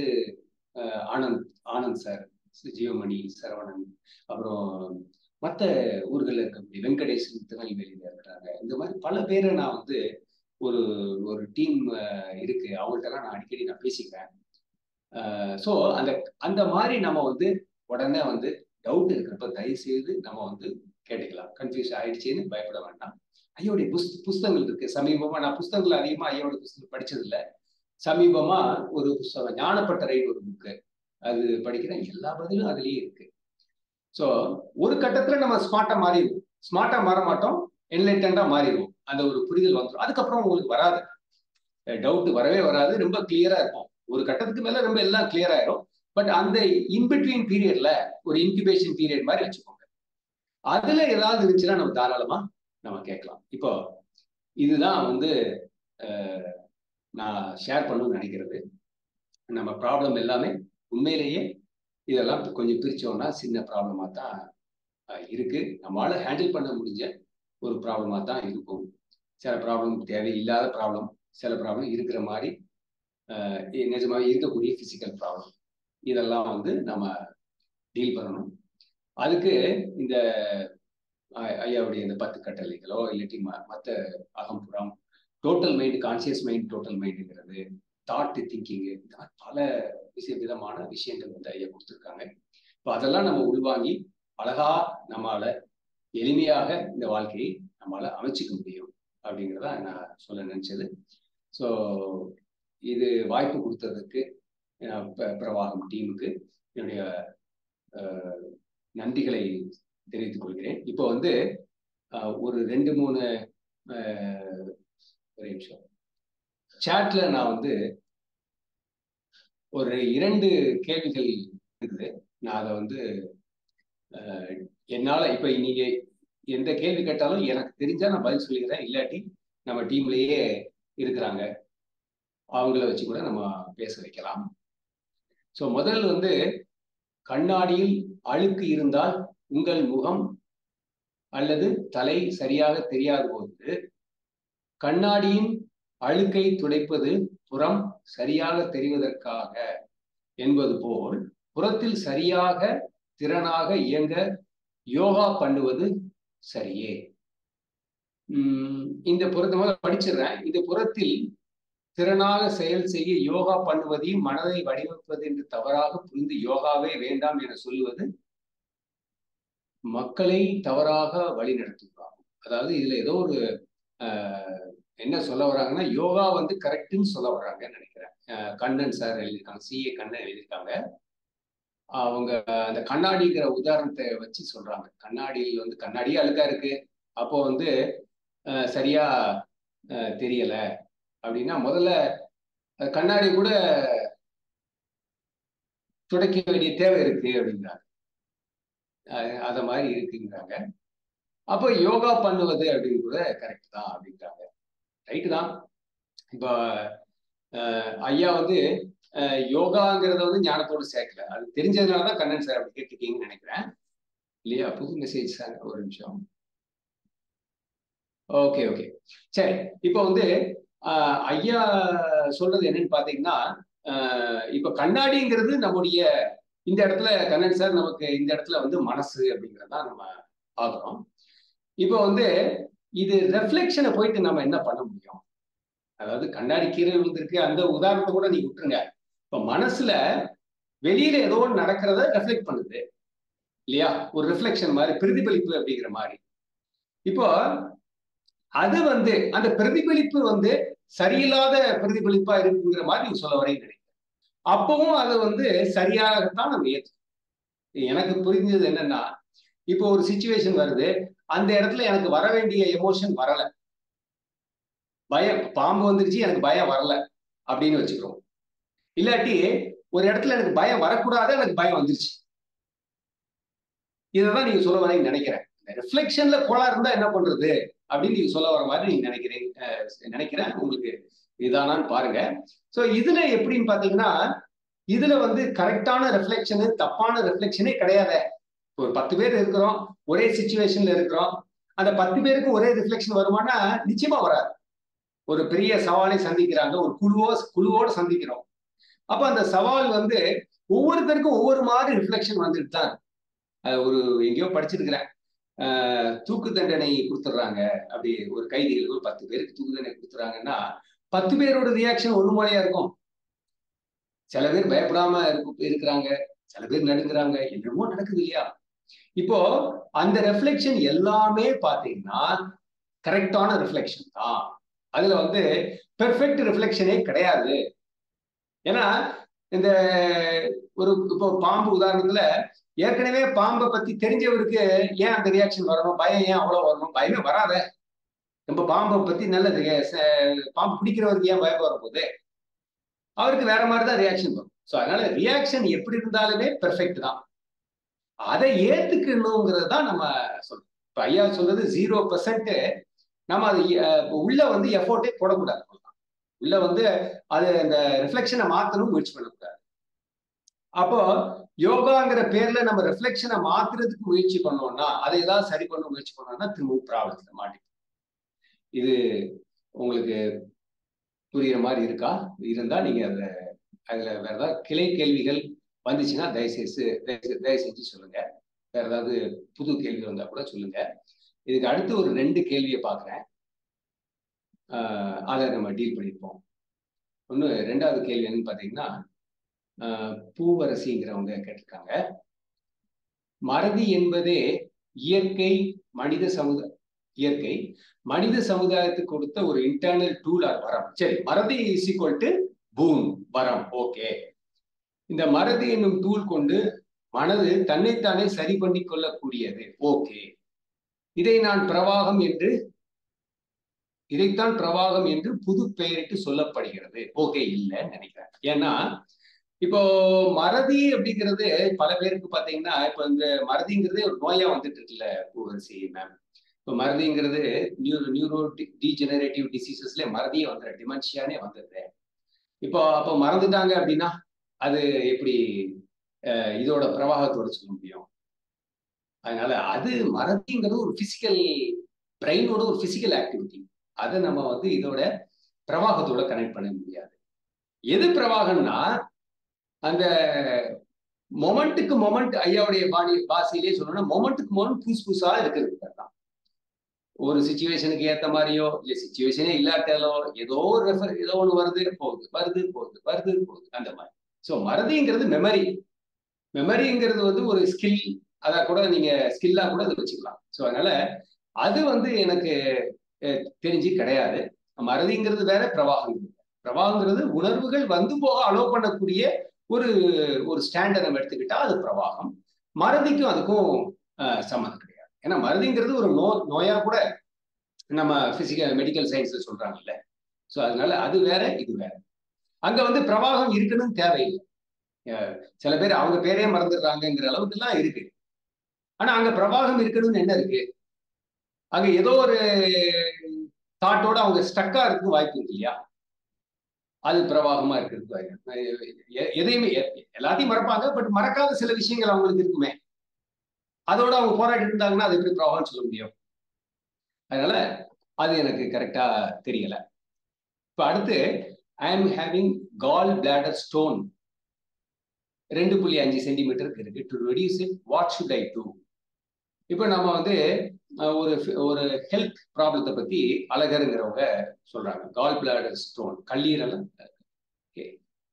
ஆனந்த் ஆனந்த் சார், ஜீவமணி, சரவணன், அப்புறம் மற்ற ஊர்களில் இருக்கக்கூடிய வெங்கடேசன் திருநெல்வேலியில இருக்கிறாங்க. இந்த மாதிரி பல பேரை நான் வந்து ஒரு ஒரு டீம் இருக்கு, அவங்கள்ட்டலாம் நான் அடிக்கடி நான் பேசிக்கிறேன். ஸோ அந்த அந்த மாதிரி நம்ம வந்து உடனே வந்து டவுட் இருக்கிறப்ப தயவு செய்து நம்ம வந்து கேட்டுக்கலாம். கன்ஃபியூஸ் ஆயிடுச்சுன்னு பயப்பட வேண்டாம். ஐயோடைய புஸ் புஸ்தகங்கள் இருக்கு. சமீபமா நான் புஸ்தகங்கள் அதிகமா ஐயோட புஸ்தகம் படிச்சது இல்லை. சமீபமா ஒரு புஸ்தகம் ஞானப்பட்டறை ஒரு புக்கு அது படிக்கிறேன், எல்லா பதிலும் அதுலயே இருக்கு. ஸோ ஒரு கட்டத்துல நம்ம ஸ்மார்ட்டா மாறிடுவோம், ஸ்மார்ட்டா மாற மாட்டோம், என்லைட்டண்டா மாறிடுவோம். அந்த ஒரு புரிதல் வந்துடும். அதுக்கப்புறம் உங்களுக்கு வராது, டவுட் வரவே வராது, ரொம்ப கிளியரா இருக்கும். ஒரு கட்டத்துக்கு மேல ரொம்ப எல்லாம் கிளியர் ஆயிரும். பட் அந்த இன்பிட்வீன் பீரியட்ல ஒரு இன்குபேஷன் பீரியட் மாதிரி வச்சுக்கோங்க. அதுல ஏதாவது இருந்துச்சுன்னா நம்ம தாராளமா நம்ம கேட்கலாம். இப்போ இதுதான் வந்து நான் ஷேர் பண்ணணும்னு நினைக்கிறது. நம்ம ப்ராப்ளம் எல்லாமே உண்மையிலேயே இதெல்லாம் கொஞ்சம் பிரிச்சோம்னா சின்ன ப்ராப்ளமா தான் இருக்கு. நம்மளால ஹேண்டில் பண்ண முடிஞ்ச ஒரு ப்ராப்ளமா தான் இருக்கும். சில ப்ராப்ளம் தேவையில்லாத ப்ராப்ளம், சில ப்ராப்ளம் இருக்கிற மாதிரி நிஜமாக இருக்கக்கூடிய பிசிக்கல் ப்ராப்ளம், இதெல்லாம் வந்து நம்ம டீல் பண்ணணும். அதுக்கு இந்த ஐயாவுடைய இந்த பத்து கட்டளைகளோ இல்லாட்டி மற்ற அகம்புறம், total mind, conscious mind, total மைண்டுங்கிறது, தாட் திங்கிங், இந்த மாதிரி பல விஷய விதமான விஷயங்கள் வந்து ஐயா கொடுத்துருக்காங்க. இப்போ அதெல்லாம் நம்ம உள்வாங்கி அழகா நம்மளால எளிமையாக இந்த வாழ்க்கையை நம்மளால அமைச்சிக்க முடியும் அப்படிங்கிறத நான் சொல்ல நினைச்சது. ஸோ இது வாய்ப்பு கொடுத்ததுக்கு பிரவாகம் டீமுக்கு என்னுடைய நன்றிகளை தெரிவித்துக் கொள்கிறேன். இப்போ வந்து ஒரு ரெண்டு மூணு ஒரு நிமிஷம் சாட்ல நான் வந்து ஒரு இரண்டு கேள்விகள் இருக்குது. நான் அதை வந்து என்னால இப்ப நீங்க எந்த கேள்வி கேட்டாலும் எனக்கு தெரிஞ்சா நான் பதில் சொல்லிக்கிறேன், இல்லாட்டி நம்ம டீம்லயே இருக்கிறாங்க அவங்கள வச்சு கூட நம்ம பேச வைக்கலாம். ஸோ முதல் வந்து, கண்ணாடியில் அழுக்கு இருந்தால் உங்கள் முகம் அல்லது தலை சரியாக தெரியாத போது கண்ணாடியின் அழுக்கை துடைப்பது புறம் சரியாக தெரிவதற்காக என்பது போல் புறத்தில் சரியாக திறனாக இயங்க யோகா பண்ணுவது சரியே. உம் இந்த புறத்தை முதல்ல படிச்சிடுறேன். இந்த புறத்தில் திறனாக செயல் செய்ய யோகா பண்ணுவதையும் மனதை வடிவமைப்பது என்று தவறாக புரிந்து யோகாவே வேண்டாம் என சொல்லுவது மக்களை தவறாக வழி நடத்துகிறாங்க. அதாவது இதுல ஏதோ ஒரு ஆஹ் என்ன சொல்ல வர்றாங்கன்னா, யோகா வந்து கரெக்டுன்னு சொல்ல வர்றாங்கன்னு நினைக்கிறேன். கண்ணன் சார் எழுதியிருக்காங்க, சி ஏ கண்ணன் எழுதியிருக்காங்க. அவங்க அந்த கண்ணாடிங்கிற உதாரணத்தை வச்சு சொல்றாங்க. கண்ணாடியில் வந்து கண்ணாடியே அழுக்கா இருக்கு, அப்போ வந்து சரியா தெரியல அப்படின்னா முதல்ல கண்ணாடி கூட துடைக்க வேண்டிய தேவை இருக்கு அப்படிங்கிறாங்க. அத மாதிரி இருக்குங்கிறாங்க. அப்போ யோகா பண்ணுவது அப்படின்னு கூட கரெக்ட் தான் அப்படிங்கிறாங்க. ரைட்டு தான். இப்போ ஐயா வந்து யோகாங்கிறத வந்து ஞானத்தோடு சேர்க்கல. அது தெரிஞ்சதுனாலதான் கண்ணன் சார் அப்படி கேட்டுருக்கீங்கன்னு நினைக்கிறேன் இல்லையா? புது மெசேஜ் சார், ஒரு நிமிஷம். ஓகே ஓகே சரி. இப்போ வந்து ஆஹ் ஐயா சொல்றது என்னன்னு பாத்தீங்கன்னா, ஆஹ் இப்ப கண்ணாடிங்கிறது நம்முடைய இந்த இடத்துல கண்ணன் சார் நமக்கு இந்த இடத்துல வந்து மனசு அப்படிங்கிறதான் நம்ம ஆகிறோம். இப்போ வந்து இது ரெஃப்ளெக்ஷனை போயிட்டு நம்ம என்ன பண்ண முடியும்? அதாவது கண்ணாடி கீரை விழுந்திருக்கு அந்த உதாரணத்தை கூட நீங்க விட்டுருங்க. இப்ப மனசுல வெளியில ஏதோ ஒன்று நடக்கிறத ரெஃப்ளெக்ட் பண்ணுது இல்லையா? ஒரு ரிஃப்ளெக்ஷன் மாதிரி, பிரதிபலிப்பு அப்படிங்கிற மாதிரி. இப்போ அது வந்து அந்த பிரதிபலிப்பு வந்து சரியில்லாத பிரதிபலிப்பா இருக்குங்கிற மாதிரி நீங்க சொல்ல வரீங்க நினைக்கிறேன். அப்பவும் அது வந்து சரியாகத்தான் நம்ம ஏற்று. எனக்கு புரிஞ்சது என்னன்னா, இப்போ ஒரு சிச்சுவேஷன் வருது, அந்த இடத்துல எனக்கு வர வேண்டிய எமோஷன் வரல, பயம், பாம்பு வந்துருச்சு எனக்கு பயம் வரல அப்படின்னு வச்சுக்கிறோம். இல்லாட்டி ஒரு இடத்துல எனக்கு பயம் வரக்கூடாது, எனக்கு பயம் வந்துருச்சு. இதைதான் நீங்க சொல்ல வரீங்கன்னு நினைக்கிறேன். ரிஃப்ளெக்ஷன்ல கோளாறு இருந்தா என்ன பண்றது அப்படின்னு நீங்க சொல்ல வர மாதிரி நீங்க நினைக்கிறீங்க நினைக்கிறேன். உங்களுக்கு இதானான்னு பாருங்க. சோ இதுல எப்படின்னு பாத்தீங்கன்னா, இதுல வந்து கரெக்டான ரிஃப்ளெக்ஷனு தப்பான ரிஃப்ளெக்ஷனே கிடையாது. ஒரு பத்து பேர் இருக்கிறோம், ஒரே சிச்சுவேஷன்ல இருக்கிறோம், அந்த பத்து பேருக்கு ஒரே ரிஃப்ளெக்ஷன் வருமானா நிச்சயமா வராது. ஒரு பெரிய சவாலை சந்திக்கிறாங்க, ஒரு குழுவோ குழுவோட சந்திக்கிறோம். அப்ப அந்த சவால் வந்து ஒவ்வொருத்தருக்கும் ஒவ்வொரு மாதிரி ரிஃப்ளெக்ஷன் வந்துட்டு தான். ஒரு எங்கேயோ படிச்சிருக்கிறேன், தூக்கு தண்டனை கொடுத்துட்றாங்க. அப்படி ஒரு கைதிகளுக்கு பத்து பேருக்கு தூக்கு தண்டனை கொடுத்துறாங்கன்னா பத்து பேரோட ரியாக்ஷன் ஒரு மாதிரியா இருக்கும். சில பேர் பயப்படாம இருக்கிறாங்க, சில பேர் நடுங்குறாங்க, என்னமோ நடக்குது இல்லையா? இப்போ அந்த ரெஃப்ளெக்ஷன் எல்லாமே பாத்தீங்கன்னா கரெக்டான ரிஃப்ளெக்ஷன் தான். அதுல வந்து பெர்ஃபெக்ட் ரிஃப்ளெக்ஷனே கிடையாது. ஏன்னா இந்த ஒரு இப்போ பாம்பு உதாரணத்துல ஏற்கனவே பாம்பை பத்தி தெரிஞ்சவருக்கு ஏன் அந்த ரியாக்ஷன் வரணும்? பயம் ஏன் அவ்வளவு வரணும்? பயமே வராத. நம்ம பாம்பை பத்தி நல்லது, பாம்பு பிடிக்கிறவருக்கு ஏன் பயம் வர போகுது? அவருக்கு வேற மாதிரிதான் ரியாக்ஷன் வரும். ஸோ அதனால ரியாக்ஷன் எப்படி இருந்தாலுமே பெர்ஃபெக்ட் தான். அதை ஏத்துக்கணுங்கிறது தான் நம்ம சொல்றோம். இப்ப ஐயா சொல்றது ஜீரோ பெர்சென்ட் நம்ம அது உள்ள வந்து எஃபோர்ட்டே போடக்கூடாது. உள்ள வந்து அது அந்த ரிஃப்ளெக்ஷனை மாத்தணும் முயற்சி பண்ணக்கூடாது. அப்போ யோகாங்கிற பேர்ல நம்ம ரிஃப்ளெக்ஷனை மாத்துறதுக்கு முயற்சி பண்ணோம்னா, அதை ஏதாவது சரி பண்ண முயற்சி பண்ணோம்னா திரும்பவும் ப்ராப்ளத்துல மாட்டி. இது உங்களுக்கு புரியுற மாதிரி இருக்கா? இருந்தா நீங்க அதை அதுல வேற ஏதாவது கிளை கேள்விகள் வந்துச்சுன்னா தயவுசெய்து தயவு செஞ்சு சொல்லுங்க. வேற ஏதாவது புது கேள்வி வந்தா கூட சொல்லுங்க. இதுக்கு அடுத்து ஒரு ரெண்டு கேள்வியை பாக்குறேன், ஆஹ் அதை நம்ம டீல் பண்ணிருப்போம். ஒண்ணு ரெண்டாவது கேள்வி என்னன்னு பாத்தீங்கன்னா, ஆஹ் பூவரசிங்கிறவங்க கேட்டிருக்காங்க, மறதி என்பதே இயற்கை மனித சமுதாய இயற்கை மனித சமுதாயத்துக்கு கொடுத்த ஒரு இன்டர்னல் டூல் ஆர் வரம். சரி, மறதி இஸ் ஈக்குவல் டு பூம், வரம். ஓகே, இந்த மறதி என்னும் டூல் கொண்டு மனது தன்னைத்தானே சரி பண்ணி கொள்ளக்கூடியது. ஓகே, இதை நான் பிரவாகம் என்று இதைத்தான் பிரவாகம் என்று புது பெயரிட்டு சொல்லப்படுகிறது. ஓகே, இல்லைன்னு நினைக்கிறேன். ஏன்னா இப்போ மறதி அப்படிங்கிறது பல பேருக்கு பாத்தீங்கன்னா, இப்ப இந்த மறதிங்கிறதே ஒரு நோயா வந்துட்டு இருக்குல்ல பூவரசி மேம். இப்போ மறதிங்கிறது நியூரோ நியூரோ டீஜெனரேட்டிவ் டிசீசஸ்ல மறதியே வந்துடுற டிமென்ஷியானே வந்துடுது. இப்போ அப்போ மறந்துட்டாங்க அப்படின்னா அது எப்படி இதோட பிரவாகத்தோட சொல்ல முடியும்? அதனால அது மறதிங்கிறது ஒரு பிசிக்கல் பிரெயினோட ஒரு பிசிக்கல் ஆக்டிவிட்டி. அதை நம்ம வந்து இதோட பிரவாகத்தோட கனெக்ட் பண்ண முடியாது. எது பிரவாகம்னா அந்த மொமெண்ட்டுக்கு மொமெண்ட், ஐயாவுடைய பாணி பாசையிலேயே சொல்லணும்னா மொமெண்ட்டுக்கு மொமெண்ட் புதுசு புதுசா இருக்கிறது தான். ஒரு சிச்சுவேஷனுக்கு ஏத்த மாதிரியோ இல்ல சிச்சுவேஷனே இல்லாட்டாலோ ஏதோ ஒரு ரெஃபர் ஏதோ ஒன்று வருது போகுது வருது போகுது வருது போகுது அந்த மாதிரி. So மறதிங்கிறது memory. மெமரிங்கிறது வந்து ஒரு ஸ்கில். அதை கூட நீங்க ஸ்கில்லா கூட அதை வச்சுக்கலாம். ஸோ அதனால அது வந்து எனக்கு தெரிஞ்சு கிடையாது. மறதிங்கிறது வேற, பிரவாகங்கிறது. பிரவாகங்கிறது உணர்வுகள் வந்து போக அலோவ் பண்ணக்கூடிய ஒரு ஒரு ஸ்டாண்டர்ட் நம்ம எடுத்துக்கிட்டா அது பிரவாகம். மறதிக்கும் அதுக்கும் சம்மந்தம் கிடையாது. ஏன்னா மறதிங்கிறது ஒரு நோ நோயா கூட நம்ம பிசிக்கல் மெடிக்கல் சயின்ஸ்ல சொல்றாங்கல்ல. ஸோ அதனால அது வேற இது வேற. அங்க வந்து பிரவாகம் இருக்கணும்னு தேவையில்லை. சில பேர் அவங்க பேரே மறந்துடுறாங்கிற அளவுக்கு எல்லாம் இருக்கு. ஆனா அங்க பிரவாகம் இருக்கணும்னு என்ன இருக்கு? அங்க ஏதோ ஒரு தாட்டோட அவங்க ஸ்டக்கா இருக்கு வாய்ப்பு இருக்கு இல்லையா? அது பிரவாகமா இருக்கிறது. எதையுமே எல்லாத்தையும் மறப்பாங்க, பட் மறக்காத சில விஷயங்கள் அவங்களுக்கு இருக்குமே, அதோட அவங்க போராடி இருந்தாங்கன்னா அது எப்படி பிரவாகம் சொல்ல முடியும்? அதனால அது எனக்கு கரெக்டா தெரியல. இப்ப அடுத்து I am having gall bladder stone ரெண்டு புள்ளி அஞ்சு சென்டிமீட்டருக்கு இருக்கு. To reduce it what should I do? இப்ப நம்ம வந்து ஒரு ஒரு ஹெல்த் ப்ராப்ளத்தை பத்தி அழகருங்கிறவங்க சொல்றாங்க. கால் பிளாடர் ஸ்டோன், கல்லீரல். ஓகே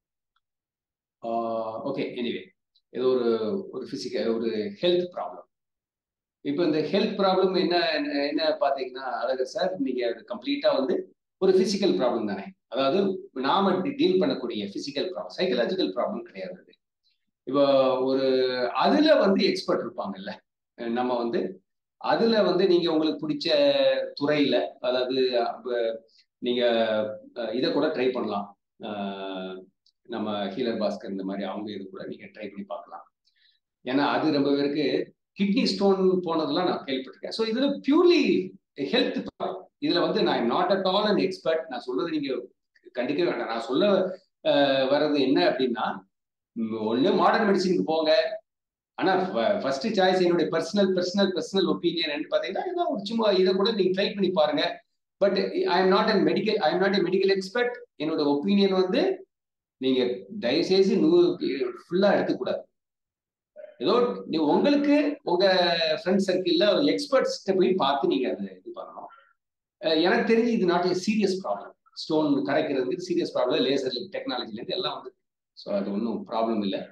ஓகே எனிவே இது ஒரு ஒரு பிசிக்கல் ஒரு ஹெல்த் ப்ராப்ளம். இப்போ இந்த ஹெல்த் ப்ராப்ளம் என்ன என்ன பாத்தீங்கன்னா அழகர் சார், நீங்க அது கம்ப்ளீட்டா வந்து ஒரு பிசிக்கல் ப்ராப்ளம் தானே. அதாவது நாம டீல் பண்ணக்கூடிய பிசிக்கல் ப்ராப்ளம், சைக்கலாஜிக்கல் ப்ராப்ளம் கிடையாது. இப்போ ஒரு அதுல வந்து எக்ஸ்பர்ட் இருப்பாங்கல்ல. நம்ம வந்து அதுல வந்து நீங்க உங்களுக்கு பிடிச்ச துறையில, அதாவது நீங்க இதை கூட ட்ரை பண்ணலாம். நம்ம ஹீலர் பாஸ்கர் இந்த மாதிரி அவங்க இது கூட நீங்க ட்ரை பண்ணி பார்க்கலாம். ஏன்னா அது ரொம்ப பேருக்கு கிட்னி ஸ்டோன் போனதெல்லாம் நான் கேள்விப்பட்டிருக்கேன். ஸோ இதுல பியூர்லி ஹெல்த் ப்ராப்ளம். இதுல வந்து நான் not at all an expert. நான் சொல்றது நீங்க கண்டிக்கவே வேண்டாம். நான் சொல்ல வர்றது என்ன அப்படின்னா, ஒண்ணு மாடர்ன் மெடிசினுக்கு போங்க. ஆனா ஃபர்ஸ்ட் சாய்ஸ் என்னுடைய பர்சனல் பர்சனல் பர்சனல் ஒப்பீனியன் பாத்தீங்கன்னா ஏதாவது ஒரு சும்மா இதை கூட நீங்க ட்ரை பண்ணி பாருங்க. But I am not an medical I am not a medical expert. என்னோட ஒப்பீனியன் வந்து நீங்க தயவுசெய்து நூறு ஃபுல்லா எடுத்துக்கூடாது. ஏதோ நீ உங்களுக்கு உங்க ஃப்ரெண்ட் சர்க்கிள்ல எக்ஸ்பர்ட்ஸ்கிட்ட போய் பார்த்து நீங்க அதை இது பண்ணணும். எனக்கு தெரிஞ்சு இது not a serious problem. Stone கரைக்கிறதுக்கு சீரியஸ் ப்ராப்ளம் லேசர் டெக்னாலஜிலேருந்து எல்லாம் வந்து. ஸோ அது ஒன்றும் ப்ராப்ளம் இல்லை.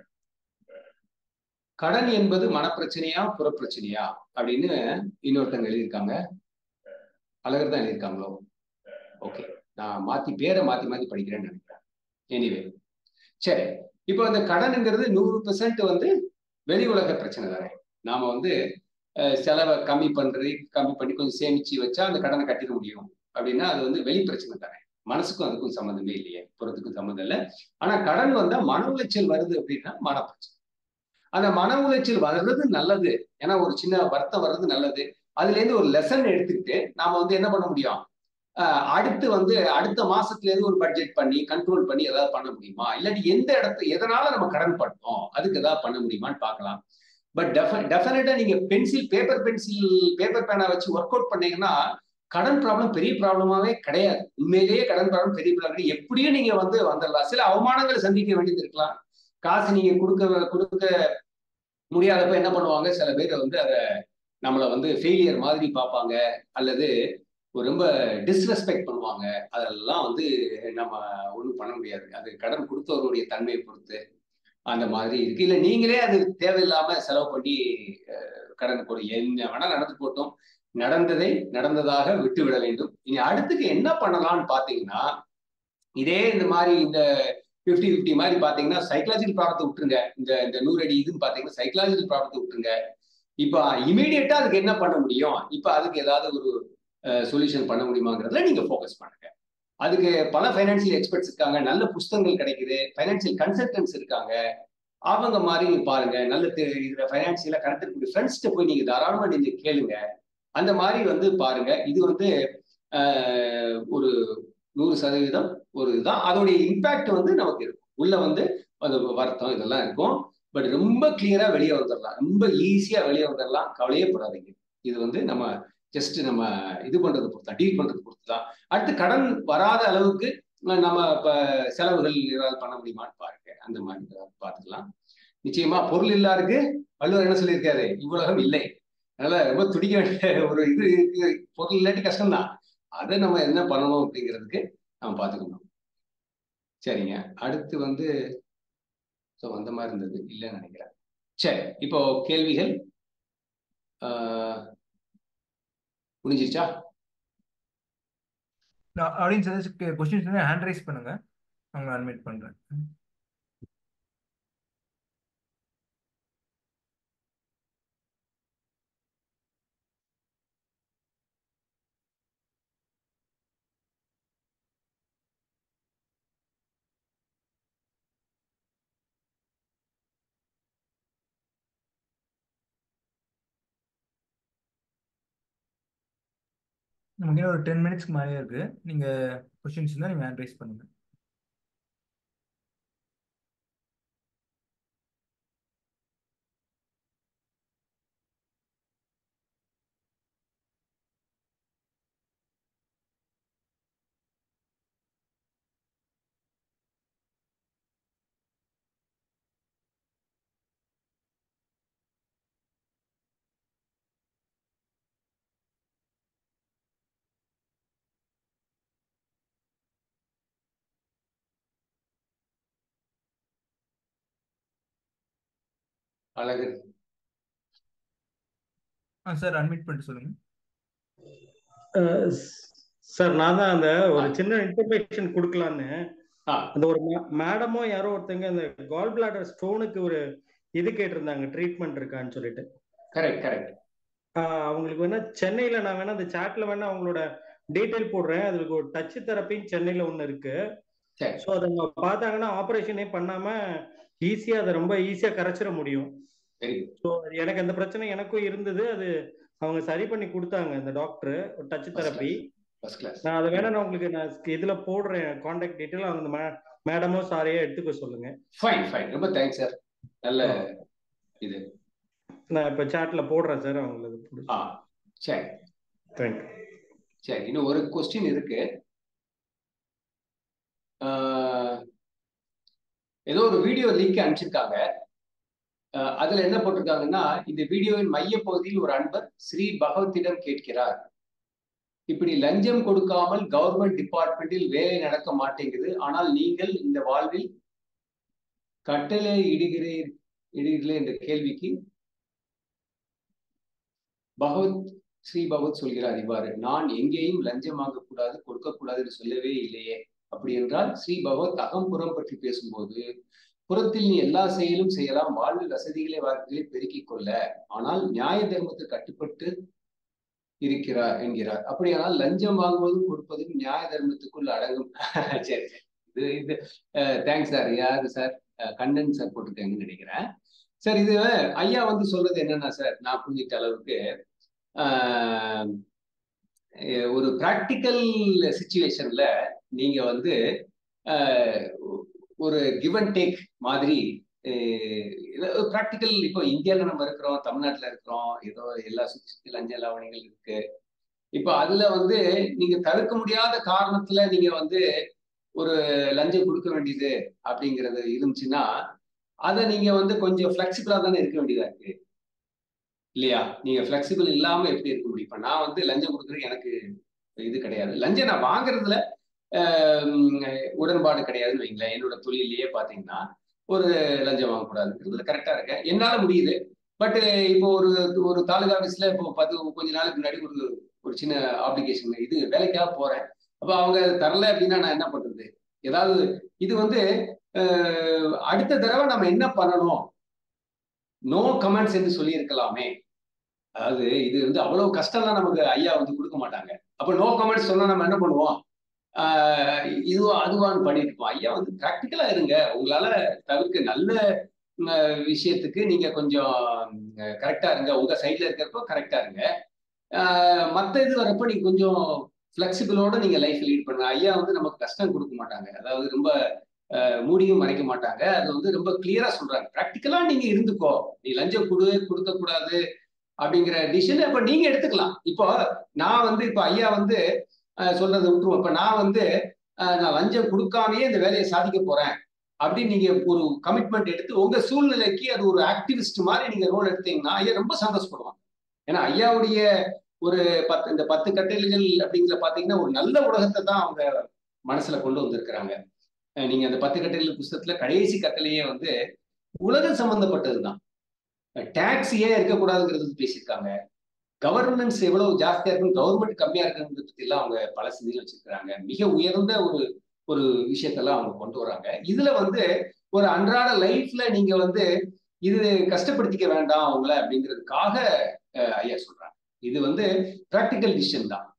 கடன் என்பது மனப்பிரச்சனையா புறப்பிரச்சனையா அப்படின்னு இன்னொருத்தங்க எழுதியிருக்காங்க. அழகர் தான் எழுதியிருக்காங்களோ? ஓகே, நான் மாத்தி பேரை மாத்தி மாத்தி படிக்கிறேன்னு நினைக்கிறேன். எனிவே சரி, இப்போ அந்த கடனுங்கிறது நூறு பெர்சென்ட் வந்து வெளி உலக பிரச்சனை தானே. நாம வந்து செலவை கம்மி பண்றது கம்மி பண்ணி கொஞ்சம் சேமிச்சு வச்சா அந்த கடனை கட்டிட முடியும் அப்படின்னா அது வந்து வெளி பிரச்சனை தானே. மனசுக்கும் அதுக்கும் சம்மந்தமே இல்லையே, புறத்துக்கும் சம்மந்தம் இல்லை. ஆனா கடன் வந்தா மன உளைச்சல் வருது அப்படின்னா மன பிரச்சனை. அந்த மன உளைச்சல் வர்றது நல்லது. ஏன்னா ஒரு சின்ன வருத்தம் வர்றது நல்லது. அதுல இருந்து ஒரு லெசன் எடுத்துக்கிட்டு நாம வந்து என்ன பண்ண முடியும், அடுத்து வந்து அடுத்த மாசத்துல இருந்து ஒரு பட்ஜெட் பண்ணி கண்ட்ரோல் பண்ணி ஏதாவது பண்ண முடியுமா, இல்லாட்டி எந்த இடத்துல எதனால நம்ம கடன் பட்டோம் அதுக்கு ஏதாவது பண்ண முடியுமான்னு பார்க்கலாம். பட் டெஃபினட்டா நீங்க பென்சில் பேப்பர் பென்சில் பேப்பர் பேனா வச்சு ஒர்க் அவுட் பண்ணீங்கன்னா கடன் ப்ராப்ளம் பெரிய ப்ராப்ளமாவே கிடையாது. உண்மையிலேயே கடன் ப்ராப்ளம் பெரிய ப்ராப்ளம் எப்படியும் நீங்க வந்து வந்துடலாம். சில அவமானங்களை சந்திக்க வேண்டியது இருக்கலாம். காசு நீங்க கொடுக்க கொடுக்க முடியாதப்ப என்ன பண்ணுவாங்க, சில பேர் வந்து அதை நம்மளை வந்து ஃபெயிலியர் மாதிரி பார்ப்பாங்க, அல்லது ரொம்ப டிஸ்ரெஸ்பெக்ட் பண்ணுவாங்க. அதெல்லாம் வந்து நம்ம ஒன்றும் பண்ண முடியாது. அது கடன் கொடுத்தவருடைய தன்மையை பொறுத்து அந்த மாதிரி இருக்கு. இல்லை நீங்களே அது தேவையில்லாம செலவு பண்ணி கடன் கொடு என்ன வேணா நடந்து போட்டோம். நடந்ததை நடந்ததாக விட்டு விட வேண்டும். இனி அடுத்துக்கு என்ன பண்ணலாம்னு பாத்தீங்கன்னா, இதே இந்த மாதிரி இந்த பிப்டி பிப்டி மாதிரி பாத்தீங்கன்னா சைக்கலாஜிக்கல் ப்ராப்ளத்தை விட்டுருங்க. இந்த இந்த நூறு அடி இதுன்னு பாத்தீங்கன்னா சைக்கலாஜிக்கல் ப்ராப்ளத்தை விட்டுருங்க. இப்ப இமீடியட்டா அதுக்கு என்ன பண்ண முடியும், இப்ப அதுக்கு ஏதாவது ஒரு சொல்யூஷன் பண்ண முடியுமாங்கிறதுல நீங்க ஃபோக்கஸ் பண்ணுங்க. அதுக்கு பல ஃபைனான்சியல் எக்ஸ்பர்ட்ஸ் இருக்காங்க, நல்ல புத்தகங்கள் கிடைக்குது, ஃபைனான்சியல் கன்சல்டன்ட்ஸ் இருக்காங்க, அவங்க மாதிரி நீங்க பாருங்க. நல்ல இதுல ஃபைனான்சியலா கரெக்ட் இருக்கக்கூடிய ஃப்ரெண்ட்ஸ்கிட்ட போய் நீங்க தாராளமா நீங்க கேளுங்க. அந்த மாதிரி வந்து பாருங்க. இது வந்து ஒரு நூறு சதவீதம் ஒரு இதுதான். அதோடைய இம்பாக்ட் வந்து நமக்கு இருக்கும். உள்ள வந்து அந்த வருத்தம் இதெல்லாம் இருக்கும். பட் ரொம்ப கிளியரா வெளியே வந்துடலாம், ரொம்ப ஈஸியா வெளியே வந்துடலாம். கவலையே படாதீங்க. இது வந்து நம்ம ஜஸ்ட் நம்ம இது பண்றது பொறுத்து தான், டீல் பண்றது பொறுத்து தான். அடுத்து கடன் வராத அளவுக்கு நம்ம இப்ப செலவுகள் ஏதாவது பண்ண முடியுமான்னு பாருங்க. அந்த மாதிரி பார்த்துக்கலாம். நிச்சயமா பொருள் இல்லாருக்கு வள்ளுவர் என்ன சொல்லியிருக்காரு, இவ்வுலகம் இல்லை. அதனால ரொம்ப துடிக்க வேண்டிய ஒரு இது இருக்கு. பொருள் இல்லாட்டி கஷ்டம்தான். அதை நம்ம என்ன பண்ணணும் அப்படிங்கிறதுக்கு நம்ம பார்த்துக்கணும். சரிங்க. அடுத்து வந்து ஸோ அந்த மாதிரி இருந்தது இல்லைன்னு நினைக்கிறேன். சரி, இப்போ கேள்விகள் முடிஞ்சிருச்சா? ஆடியன்ஸ் क्वेश्चंस ஹேண்ட் ரைஸ் பண்ணுங்க, அவங்க அட்மிட் பண்றேன். நமக்கு இன்னும் ஒரு டென் மினிட்ஸ்க்கு மேலே இருக்கு. நீங்க क्वेश्चंस இருந்தா நீங்க ஹேண்ட் ரைஸ் பண்ணுங்க. அழகு சார் அட்மிட் பண்ணிட்டு சொல்லுங்க. சார் நான் தான் அந்த ஒரு சின்ன இன்ஃபர்மேஷன் கொடுக்கலான்னு, அந்த ஒரு மேடமோ யாரோ ஒருத்தங்க அந்த கால் பிளாடர் ஸ்டோனுக்கு ஒரு இது கேட்டிருந்தாங்க, ட்ரீட்மெண்ட் இருக்கான்னு சொல்லிட்டு. Correct correct. அவங்களுக்கு வேணா சென்னையில நான் வேணா அந்த சாட்ல வேணா அவங்களோட டீடைல் போடுறேன். அதுக்கு ஒரு டச் தெரப்பின்னு சென்னையில ஒண்ணு இருக்கு. ஸோ அதை பார்த்தாங்கன்னா ஆப்ரேஷனே பண்ணாம ஈஸியா அதை ரொம்ப ஈஸியா கரைச்சிட முடியும். ஸோ எனக்கு அந்த பிரச்சனை எனக்கும் இருந்தது. அது அவங்க சரி பண்ணி கொடுத்தாங்க இந்த டாக்டர், டச் தெரப்பி. நான் அதை வேணா நான் உங்களுக்கு நான் இதுல போடுறேன் கான்டாக்ட் டீடைல். அவங்க மேடமோ சாரையோ எடுத்துக்க சொல்லுங்க. ஃபைன் ஃபைன், ரொம்ப தேங்க்ஸ் சார். நல்ல இது நான் இப்ப சாட்ல போடுறேன் சார் அவங்களுக்கு. ஆ சரி, தேங்க் யூ. சரி, இன்னும் ஒரு क्वेश्चन இருக்கு. ஏதோ ஒரு வீடியோ லிங்க் அனுப்பிச்சிருக்காங்க. அதுல என்ன போட்டிருக்காங்கன்னா, இந்த வீடியோவின் மைய பகுதியில் ஒரு அன்பர் ஸ்ரீ பகவத்திடம் கேட்கிறார், இப்படி லஞ்சம் கொடுக்காமல் கவர்மெண்ட் டிபார்ட்மெண்டில் வேலை நடக்க மாட்டேங்குது, ஆனால் நீங்கள் இந்த வாழ்வில் கட்டளை இடுகிறீர் இடுகிறீர்களே என்ற கேள்விக்கு பகவத் ஸ்ரீ பகவத் சொல்கிறார் இவ்வாறு, நான் எங்கேயும் லஞ்சம் வாங்கக்கூடாது கொடுக்கக்கூடாது என்று சொல்லவே இல்லையே. அப்படி என்றால் ஸ்ரீ பகவத் அகம்புறம் பற்றி பேசும்போது, புறத்தில் நீ எல்லா செயலும் செய்யலாம், வாழ்வில் வசதிகளை வாய்ப்புகளை பெருக்கிக் கொள்ள, ஆனால் நியாய தர்மத்துக்கு கட்டுப்பட்டு இருக்கிறார் என்கிறார். அப்படியானால் லஞ்சம் வாங்குவதும் கொடுப்பதும் நியாய தர்மத்துக்குள் அடங்கும். சரி சரி, இது இது தேங்க்ஸ் சார். யாரு சார்? கண்ணன் சார் போட்டிருக்காங்கன்னு நினைக்கிறேன். சார் இது ஐயா வந்து சொல்றது என்னன்னா சார், நான் புரிஞ்சிட்ட அளவுக்கு ஒரு பிராக்டிக்கல் சிச்சுவேஷன்ல நீங்க வந்து ஒரு கிவ் அண்ட் டேக் மாதிரி பிராக்டிக்கல், இப்போ இந்தியாவில் நம்ம இருக்கிறோம், தமிழ்நாட்டில் இருக்கிறோம், ஏதோ எல்லா சுற்றி சுற்றி லஞ்ச லாவணிகள் இருக்கு. இப்போ அதுல வந்து நீங்க தவிர்க்க முடியாத காரணத்துல நீங்க வந்து ஒரு லஞ்சம் கொடுக்க வேண்டியது அப்படிங்கிறது இருந்துச்சுன்னா, அதை நீங்க வந்து கொஞ்சம் ஃபிளெக்சிபிளா தானே இருக்க வேண்டியதா இருக்கு இல்லையா? நீங்க ஃபிளெக்சிபிள் இல்லாம எப்படி இருக்க முடியும்? இப்ப நான் வந்து லஞ்சம் கொடுக்குறது எனக்கு இது கிடையாது, லஞ்சம் நான் வாங்குறதுல உடன்பாடு கிடையாதுன்னு வைங்களேன். என்னோட தொழிலையே பாத்தீங்கன்னா ஒரு லஞ்சம் வாங்கக்கூடாதுங்கிறதுல கரெக்டா இருக்கேன், என்னால முடியுது. பட் இப்போ ஒரு ஒரு தாலுகா ஆஃபீஸ்ல இப்போ பத்து கொஞ்ச நாளுக்கு முன்னாடி ஒரு ஒரு சின்ன ஆப்ளிகேஷன் இது வேலைக்காக போறேன். அப்ப அவங்க தரல அப்படின்னா நான் என்ன பண்றது? ஏதாவது இது வந்து அடுத்த தடவை நம்ம என்ன பண்ணணும், நோ கமெண்ட்ஸ் என்று சொல்லி இருக்கலாமே. அதாவது இது வந்து அவ்வளவு கஷ்டம்லாம் நமக்கு ஐயா வந்து கொடுக்க மாட்டாங்க. அப்ப நோ கமெண்ட்ஸ் சொன்னா நம்ம என்ன பண்ணுவோம், ஆஹ் இதுவா அதுவான்னு பண்ணிட்டு இருப்போம். ஐயா வந்து பிராக்டிக்கலா இருங்க, உங்களால தவிர்க்க நல்ல விஷயத்துக்கு நீங்க கொஞ்சம் கரெக்டா இருங்க, உங்க சைட்ல இருக்கிறப்போ கரெக்டா இருங்க. ஆஹ் மத்த இது வரப்ப நீங்க கொஞ்சம் பிளெக்சிபிளோட நீங்க லைஃப் லீட் பண்ணுங்க. ஐயா வந்து நமக்கு கஷ்டம் கொடுக்க மாட்டாங்க. அதாவது ரொம்ப மூடியும் மறைக்க மாட்டாங்க. அது வந்து ரொம்ப கிளியரா சொல்றாங்க. ப்ராக்டிக்கலா நீங்க இருந்துக்கோ, நீ லஞ்சம் கொடு கொடுக்க கூடாது அப்படிங்கிற டிசிஷன் அப்ப நீங்க எடுத்துக்கலாம். இப்போ நான் வந்து இப்ப ஐயா வந்து சொல்றதை விட்டுருவோம். இப்ப நான் வந்து நான் லஞ்சம் கொடுக்காமயே இந்த வேலையை சாதிக்க போறேன் அப்படின்னு நீங்க ஒரு கமிட்மெண்ட் எடுத்து உங்க சூழ்நிலைக்கு அது ஒரு ஆக்டிவிஸ்ட் மாதிரி நீங்க ரோல் எடுத்தீங்கன்னா ஐயா ரொம்ப சந்தோஷப்படுவாங்க. ஏன்னா ஐயாவுடைய ஒரு பத்து இந்த பத்து கட்டளைகள் அப்படிங்கிற பாத்தீங்கன்னா ஒரு நல்ல உலகத்தை தான் அவங்க மனசுல கொண்டு வந்திருக்கிறாங்க. நீங்க அந்த பத்து கட்டளைகள் புத்தகத்துல கடைசி கட்டளையே வந்து உலகம் சம்பந்தப்பட்டதுதான். டாக்ஸ் ஏன் இருக்கக்கூடாதுங்கிறது பேசியிருக்காங்க. கவர்னன்ஸ் எவ்வளவு ஜாஸ்தியா இருக்கும், கவர்மெண்ட் கம்மியா இருக்குங்கிறத பத்தி எல்லாம் அவங்க பல சிந்தனை வச்சிருக்கிறாங்க. மிக உயர்ந்த ஒரு ஒரு விஷயத்தெல்லாம் அவங்க கொண்டு வராங்க. இதுல வந்து ஒரு அன்றாட லைஃப்ல நீங்க வந்து இது கஷ்டப்படுத்திக்க வேண்டாம் அவங்கள அப்படிங்கிறதுக்காக ஐயா சொல்றாங்க. இது வந்து பிராக்டிக்கல் டிசிஷன் தான்.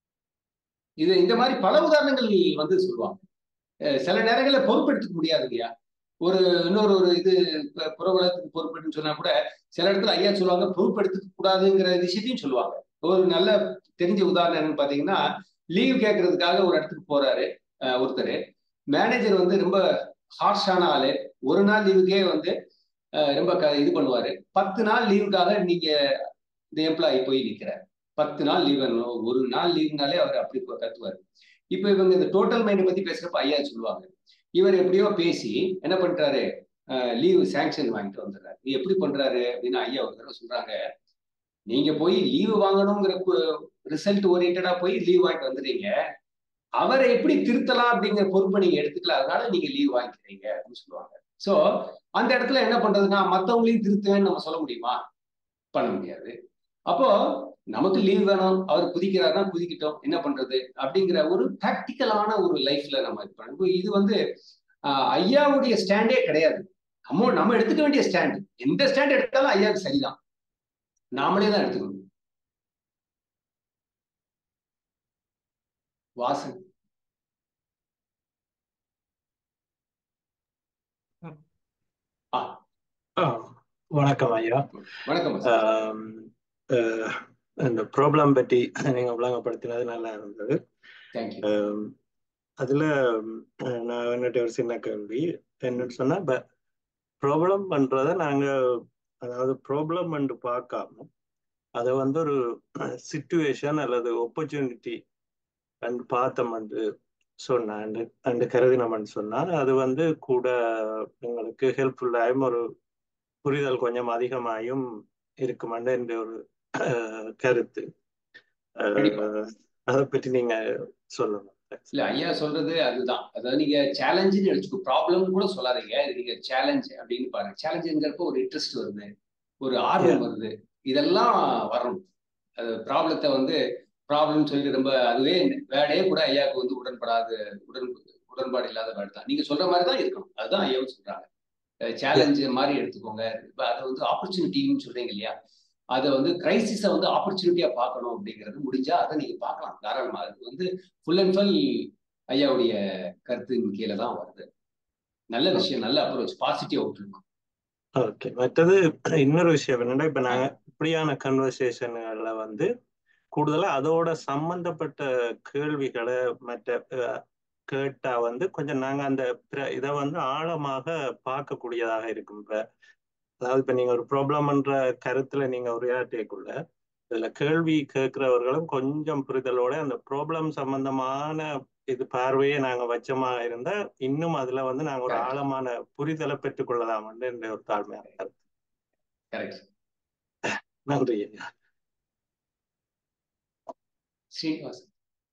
இது இந்த மாதிரி பல உதாரணங்கள் வந்து சொல்லுவாங்க. சில நேரங்களில் பொறுப்பெடுத்துக்க முடியாது இல்லையா? ஒரு இன்னொரு ஒரு இது புறவலத்துக்கு பொறுப்பெடுன்னு சொன்னா கூட சில இடத்துல ஐயா சொல்லுவாங்க பொறுப்பெடுத்துக்க கூடாதுங்கிற விஷயத்தையும் சொல்லுவாங்க. ஒரு நல்ல தெரிஞ்ச உதாரணம் என்னன்னு பாத்தீங்கன்னா, லீவ் கேட்கறதுக்காக ஒரு இடத்துக்கு போறாரு ஒருத்தர். மேனேஜர் வந்து ரொம்ப ஹார்ஷான ஆளு. ஒரு நாள் லீவுக்கே வந்து ரொம்ப இது பண்ணுவாரு. பத்து நாள் லீவுக்காக நீங்க இந்த எம்ப்ளாயி போய் நிற்கிறார். பத்து நாள் லீவ் வேணும், ஒரு நாள் லீவுனாலே அவர் அப்படி கத்துவாரு. இப்ப இவங்க இந்த டோட்டல் மைண்ட் பத்தி பேசுறப்ப ஐயா சொல்லுவாங்க, இவர் எப்படியோ பேசி என்ன பண்றாரு, லீவ் சாங்ஷன் வாங்கிட்டு வந்துடுறாரு. நீ எப்படி பண்றாரு அப்படின்னு ஐயா ஒரு தடவை சொல்றாங்க, நீங்க போய் லீவு வாங்கணுங்கிற ரிசல்ட் ஓரியன்டா போய் லீவ் வாங்கிட்டு வந்துடுறீங்க, அவரை எப்படி திருத்தலாம் அப்படிங்கிற பொறுப்பை நீங்க எடுத்துக்கல, அதனால நீங்க லீவ் வாங்கிக்கிறீங்க அப்படின்னு சொல்லுவாங்க. சோ அந்த இடத்துல என்ன பண்றதுன்னா, மத்தவங்களையும் திருத்துவேன்னு நம்ம சொல்ல முடியுமா? பண்ண முடியாது. அப்போ நமக்கு லீவ் வேணும், அவர் குதிக்கிறாருன்னா குதிக்கிட்டோம், என்ன பண்றது அப்படிங்கிற ஒரு பிராக்டிக்கலான ஒரு லைஃப்ல நம்ம இது பண்ணணும். இது வந்து ஆஹ் ஐயாவுடைய ஸ்டாண்டே கிடையாது. நம்ம நம்ம எடுத்துக்க வேண்டிய ஸ்டாண்ட், எந்த ஸ்டாண்ட் எடுத்தாலும் ஐயாவுக்கு சரிதான், நாமளே தான் எடுத்துக்கணும். வாசன். வணக்கம் ஐயா. வணக்கம். இந்த ப்ராப்ளம் பற்றி நீங்க விளங்கப்படுத்தினது நல்லா இருந்தது. அதுல நான் என்னட்டு ஒரு சின்ன கேள்வி என்னன்னு சொன்னா, ப்ராப்ளம் பண்றத நாங்க அதாவது ப்ராப்ளம் என்று பார்க்காம அதை வந்து ஒரு சிச்சுவேஷன் அல்லது ஆப்பர்ச்சுனிட்டி அண்ட் பார்த்தோம் வந்து சொன்ன அண்டு கருதினம்னு சொன்னா அது வந்து கூட எங்களுக்கு ஹெல்ப்ஃபுல்லாயும் ஒரு புரிதல் கொஞ்சம் அதிகமாயும் இருக்குமென்ற என்ற ஒரு கருத்து. அதை பற்றி நீங்க சொல்லணும். இல்ல ஐயா சொல்றது அதுதான். அதாவது நீங்க சேலஞ்சுன்னு எடுத்துக்கோ, ப்ராப்ளம் கூட சொல்லாதீங்க, நீங்க சேலஞ்ச் அப்படின்னு பாருங்க. சேலஞ்சுங்கிறப்ப ஒரு இன்ட்ரெஸ்ட் வருது, ஒரு ஆர்வம் வருது, இதெல்லாம் வரணும். அது ப்ராப்ளத்தை வந்து ப்ராப்ளம் சொல்லிட்டு ரொம்ப அதுவே வேர்டே கூட ஐயாவுக்கு வந்து உடன்படாது, உடன் உடன்பாடு இல்லாத வேர்டு தான். நீங்க சொல்ற மாதிரி தான் இருக்கணும். அதுதான் ஐயாவும் சொல்றாங்க. சேலஞ்சு மாதிரி எடுத்துக்கோங்க. இப்ப அதை வந்து ஆப்பர்ச்சுனிட்டின்னு சொல்றீங்க இல்லையா, அதை வந்து கிரைசிஸை வந்து ஆப்பர்ச்சுனிட்டியா பார்க்கணும் அப்படிங்கிறது முடிஞ்சா அதை நீங்க பார்க்கலாம் தாராளமா. அது வந்து ஃபுல் அண்ட் ஃபுல் ஐயாவுடைய கருத்தின் கீழே தான் வருது. நல்ல விஷயம், நல்ல அப்ரோச், பாசிட்டிவ் அவுட்லுக். ஓகே. மற்றது இன்னொரு விஷயம் என்னன்னா, இப்ப நாங்க இப்படியான கன்வர்சேஷன்ல வந்து கூடுதலா அதோட சம்பந்தப்பட்ட கேள்விகளை மற்ற கேட்டா வந்து கொஞ்சம் நாங்க அந்த இதை வந்து ஆழமாக பார்க்கக்கூடியதாக இருக்கும். இப்ப அதாவது இப்ப நீங்க ஒரு ப்ராப்ளம்ன்ற கருத்துல நீங்க உரையாற்றியக்குள்ள இதுல கேள்வி கேட்கிறவர்களும் கொஞ்சம் புரிதலோட அந்த ப்ராப்ளம் சம்பந்தமான இது பார்வையை நாங்க வச்சமா இருந்தா இன்னும் அதுல வந்து நாங்க ஒரு ஆழமான புரிதலை பெற்றுக் கொள்ளலாம் என்ற ஒரு தாழ்மையான கருத்து. நன்றி ஐயா. ஸ்ரீனிவாசன்.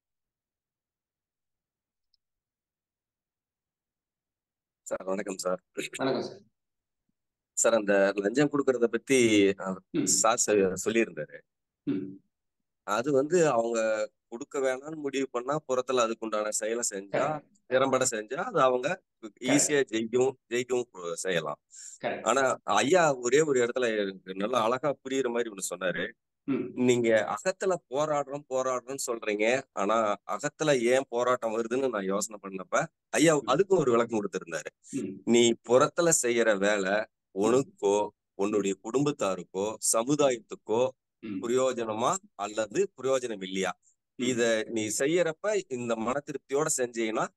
சார் வணக்கம் சார். வணக்கம் சார். சார் அந்த லஞ்சம் கொடுக்கறத பத்தி சார் சொல்லியிருந்தாரு. அது வந்து அவங்க கொடுக்க வேணாம்னு முடிவு பண்ணா புறத்துல அதுக்குண்டான செயலை செஞ்சா திறம்பட செஞ்சா அது அவங்க ஈஸியா ஜெயிக்கவும் ஜெயிக்கவும் செய்யலாம். ஆனா ஐயா ஒரே ஒரு இடத்துல நல்லா அழகா புரியுற மாதிரி ஒண்ணு சொன்னாரு. நீங்க அகத்துல போராடுறோம் போராடுறோம்னு சொல்றீங்க, ஆனா அகத்துல ஏன் போராட்டம் வருதுன்னு நான் யோசனை பண்ணப்ப ஐயா அதுக்கும் ஒரு விளக்கம் கொடுத்திருந்தாரு. நீ புறத்துல செய்யற வேலை உனக்கோ உன்னுடைய குடும்பத்தாருக்கோ சமுதாயத்துக்கோ பிரயோஜனமா அல்லது பிரயோஜனம் இல்லையா, இத நீ செய்யறப்ப இந்த மன திருப்தியோட செஞ்சீங்கன்னா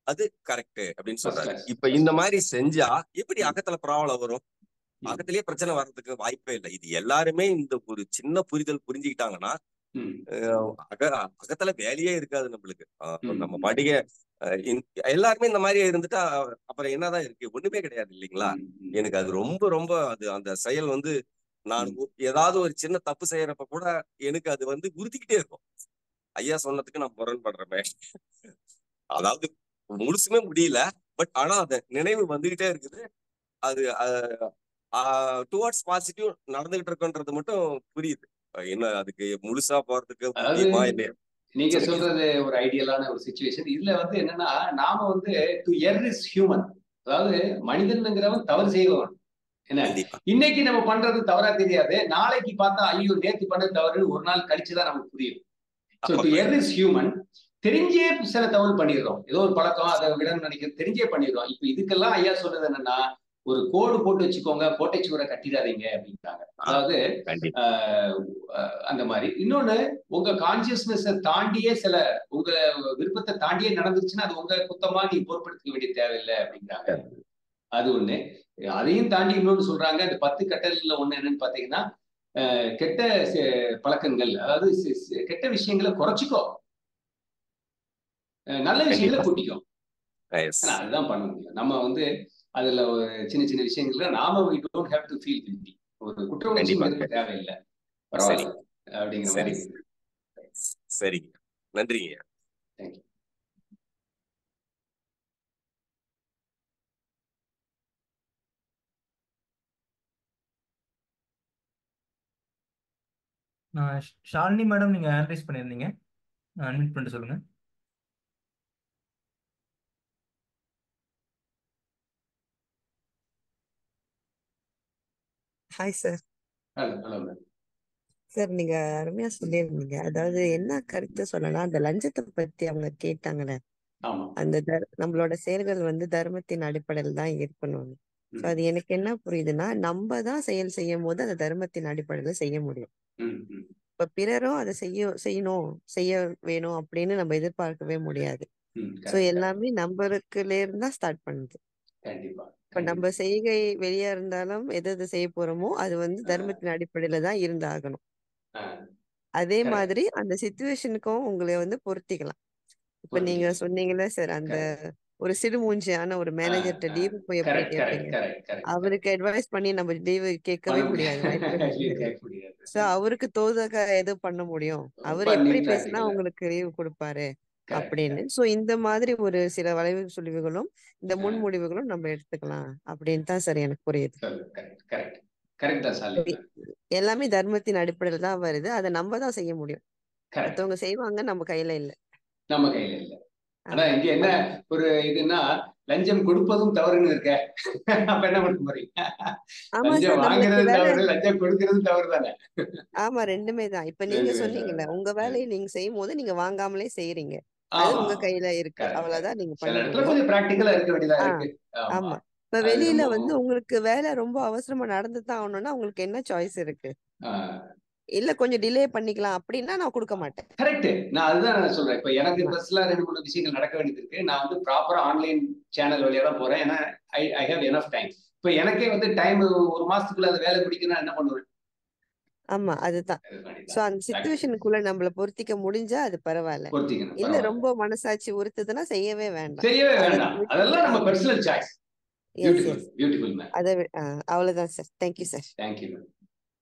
அது கரெக்ட் அப்படின்னு சொல்றாரு. இப்ப இந்த மாதிரி செஞ்சா எப்படி அகத்துல ப்ராப்ளம் வரும்? அகத்திலேயே பிரச்சனை வர்றதுக்கு வாய்ப்பே இல்லை. இது எல்லாருமே இந்த ஒரு சின்ன புரிதல் புரிஞ்சுக்கிட்டாங்கன்னா அக அகத்துல வேலையே இருக்காது நம்மளுக்கு. நம்ம படிக எல்லாருமே இந்த மாதிரி இருந்துட்டா அப்புறம் என்னதான் இருக்கு? ஒண்ணுமே கிடையாது இல்லைங்களா? எனக்கு அது ரொம்ப ரொம்ப அது அந்த செயல் வந்து நான் ஏதாவது ஒரு சின்ன தப்பு செய்யறப்ப கூட எனக்கு அது வந்து உறுத்திக்கிட்டே இருக்கும். ஐயா சொன்னதுக்கு நான் முரண்படுறமே, அதாவது முழுசுமே முடியல, பட் ஆனா அந்த நினைவு வந்துகிட்டே இருக்குது. அது டுவர்ட்ஸ் பாசிட்டிவ் நடந்துகிட்டு இருக்குன்றது மட்டும் புரியுது. என்ன அதுக்கு முழுசா போறதுக்கு முடியுமா இல்லையா? நீங்க சொல்றது ஒரு ஐடியலான ஒரு சிச்சுவேஷன். இதுல வந்து என்னன்னா, நாம வந்து டு எர்ர் இஸ் ஹியூமன், அதாவது மனிதன்ங்கிறவன் தவறு செய்வவன். என்ன இன்னைக்கு நம்ம பண்றது தவறா தெரியாது, நாளைக்கு பார்த்தா ஐயோ நேத்து பண்ணது தவறு ஒரு நாள் கழிச்சுதான் நமக்கு புரியும். So to err is human. தெரிஞ்சே சில தவறு பண்ணிடுறோம், ஏதோ ஒரு பழக்கம் அதை விட நினைக்கிறது தெரிஞ்சே பண்ணிடுறோம். இப்ப இதுக்கெல்லாம் ஐயா சொல்றது என்னன்னா, ஒரு கோடு போட்டு வச்சுக்கோங்க, கோட்டை சுவரை கட்டிடாதீங்க அப்படின்றாங்க. அதாவது அந்த மாதிரி. இன்னொன்னு, உங்க கான்சியஸ்னஸ் தாண்டியே சில உங்க விருப்பத்தை தாண்டியே நடந்துருச்சுன்னா அது உங்க குத்தமா நீ பொறுப்படுத்திக்க வேண்டிய தேவையில்லை அப்படிங்கிறாங்க. அது ஒண்ணு. அதையும் தாண்டி இன்னொன்னு சொல்றாங்க, அந்த பத்து கட்டளைல ஒண்ணு என்னன்னு பாத்தீங்கன்னா, கெட்ட பழக்கங்கள், அதாவது கெட்ட விஷயங்களை குறைச்சிக்கோ, நல்ல விஷயங்களை கூட்டிக்கோ. அதுதான் பண்ண முடியும். நம்ம வந்து அதுல ஒரு சின்ன சின்ன விஷயங்கள்ல நாம we don't have to feel guilty. ஒரு குற்ற உணர்ச்சி தேவையில்லை, பரவாயில்ல அப்படிங்கிற மாதிரி. சரிங்க, நன்றிங்க. தேங்க்யூ. ஷாலினி மேடம், நீங்க ஹேண்ட் ரைஸ் பண்ணிருந்தீங்க, அன்மியூட் பண்ணிட்டு சொல்லுங்க. Hi sir. Hello ma'am. Sir, நீங்க அருமையா சொல்லியிருந்தீங்க. அதாவது என்ன கருத்து சொல்லலாம், அந்த லஞ்சத்தை பத்தி அவங்க கேட்டாங்கல்ல, அந்த நம்மளோட செயல்கள் வந்து தர்மத்தின் அடிப்படையில் தான் இருக்கணும். ஸோ அது எனக்கு என்ன புரியுதுன்னா, நம்ம தான் செயல் செய்யும் போது அந்த தர்மத்தின் அடிப்படையில செய்ய முடியும். இப்ப பிறரும் அதை செய்ய செய்யணும் செய்ய வேணும் அப்படின்னு நம்ம எதிர்பார்க்கவே முடியாது. ஸோ எல்லாமே நம்மளுக்குல இருந்தா ஸ்டார்ட் பண்ணுது. இப்ப நம்ம செய்கை வெளியா இருந்தாலும் எது எது செய்ய போறோமோ அது வந்து தர்மத்தின் அடிப்படையில தான் இருந்தாகணும். அதே மாதிரி அந்த சிச்சுவேஷனுக்கும் உங்களை வந்து பொருத்திக்கலாம். இப்ப நீங்க சொன்னீங்கல்ல சார், அந்த ஒரு சிடுமூஞ்சியான ஒரு மேனேஜர்கிட்ட லீவு போய் எப்படி கேட்பீங்க? அவருக்கு அட்வைஸ் பண்ணி நம்ம லீவு கேட்கவே முடியாது, வாய்ப்பே முடியாது. சோ அவருக்கு தோதாக எது பண்ண முடியும், அவர் எப்படி பேசினா உங்களுக்கு லீவு கொடுப்பாரு அப்படின்னு. சோ இந்த மாதிரி ஒரு சில வளைவு சுழிவுகளும் இந்த முன்முடிவுகளும் நம்ம எடுத்துக்கலாம் அப்படின்னு தான் சார் எனக்கு புரியுது. எல்லாமே தர்மத்தின் அடிப்படையில தான் வருது, அதை நம்ம தான் செய்ய முடியும். மத்தவங்க செய்வாங்க, நம்ம கையில இல்ல, நம்ம கையில இல்ல. ஆனா இங்க என்ன ஒரு இதுன்னா, லஞ்சம் கொடுப்பதும் தவறுன்னு இருக்க, அப்ப என்ன பண்ண போறீங்க? லஞ்சம் வாங்குறது தவறு, லஞ்சம் கொடுக்கறது தவறு தானே? ஆமா, ரெண்டுமே தான். இப்ப நீங்க சொன்னீங்கல்ல, உங்க வேலையை நீங்க செய்யும் போது நீங்க வாங்காமலே செய்யறீங்க, அது உங்க கையில இருக்கு, அவ்வளவுதான் நீங்க பண்ண முடியும். ஆமா. இப்ப வெளியில வந்து உங்களுக்கு வேலை ரொம்ப அவசரமா நடந்துதான் ஆகணும்னா உங்களுக்கு என்ன சாய்ஸ் இருக்கு? இல்ல கொஞ்சம் டிலே பண்ணிக்கலாம் அப்படின்னா நான் கொடுக்க மாட்டேன். கரெக்ட். நான் அதுதான் நான் சொல்றேன். இப்ப எனக்கு பர்சனலா ரெண்டு மூணு விஷயங்கள் நடக்க வேண்டியது இருக்கு. நான் வந்து ப்ராப்பரா ஆன்லைன் சேனல் வழியா தான் போறேன். ஏன்னா I I have enough time. இப்ப எனக்கே வந்து டைம் ஒரு மாசத்துக்குள்ள அந்த வேலை முடிக்கணும், என்ன பண்ணுவேன்? ஆமா, அதுதான். சோ அந்த சிச்சுவேஷனுக்குள்ள நம்மள பொருத்திக்க முடிஞ்சா அது பரவாயில்ல. இல்ல ரொம்ப மனசாட்சி உறுத்துதுன்னா செய்யவே வேண்டாம். செய்யவே வேண்டாம். அதெல்லாம் நம்ம personal choice. Beautiful, beautiful ma'am. அத அவ்வளவுதான் sir. Thank you sir. Thank you ma'am.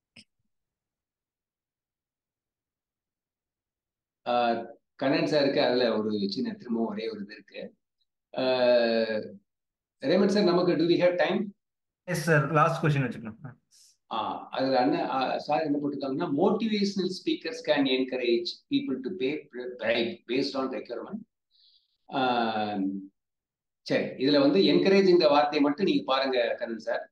Kannan சாருக்கு அதுல ஒரு சின்ன திரும்பவும் ஒரே ஒரு இது இருக்கு. ரேமன் சார், நமக்கு do we have time? Yes sir, last question வெச்சுக்கணும். ஆ அதுல அண்ணன் சார் என்ன போட்டுருக்காங்கன்னா, motivational speakers can encourage people to pay bribe based on requirement. சரி, இதுல வந்து என்கரேஜ்ங்கிற வார்த்தையை மட்டும் நீங்க பாருங்க கண்ணன் சார்.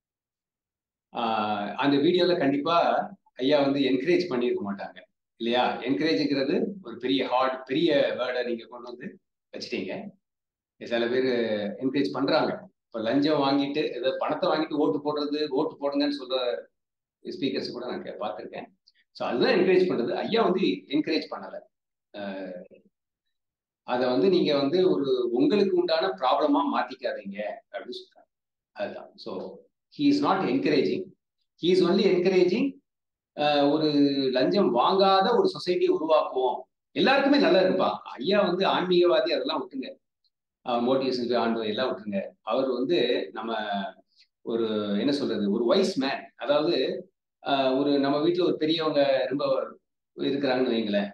அந்த வீடியோல கண்டிப்பா ஐயா வந்து என்கரேஜ் பண்ணியிருக்க மாட்டாங்க இல்லையா? என்கரேஜ்ங்கிறது ஒரு பெரிய ஹார்ட் பெரிய வேர்டை நீங்க கொண்டு வந்து வச்சுட்டீங்க. சில பேர் என்கரேஜ் பண்றாங்க. இப்போ லஞ்சம் வாங்கிட்டு ஏதோ பணத்தை வாங்கிட்டு ஓட்டு போடுறது, ஓட்டு போடுங்கன்னு சொல்ற ஸ்பீக்கர்ஸ் கூட நான் பார்த்துருக்கேன். ஸோ அதுதான் என்கரேஜ் பண்றது. ஐயா வந்து என்கரேஜ் பண்ணலை. அதை வந்து நீங்க வந்து ஒரு உங்களுக்கு உண்டான ப்ராப்ளமா மாத்திக்காதீங்க அப்படின்னு சொல்றாங்க. அதுதான். So he is not encouraging, he is only encouraging ஒரு லஞ்சம் வாங்காத ஒரு சொசைட்டியை உருவாக்குவோம், எல்லாருக்குமே நல்லா இருப்பா. ஐயா வந்து ஆன்மீகவாதி, அதெல்லாம் விட்டுங்க, மோட்டிவேஷன் ஆண்டு எல்லாம் விட்டுருங்க. அவர் வந்து நம்ம ஒரு என்ன சொல்றது, ஒரு வைஸ் மேன். அதாவது ஒரு நம்ம வீட்டில் ஒரு பெரியவங்க ரொம்ப இருக்கிறாங்கன்னு வைங்களேன்,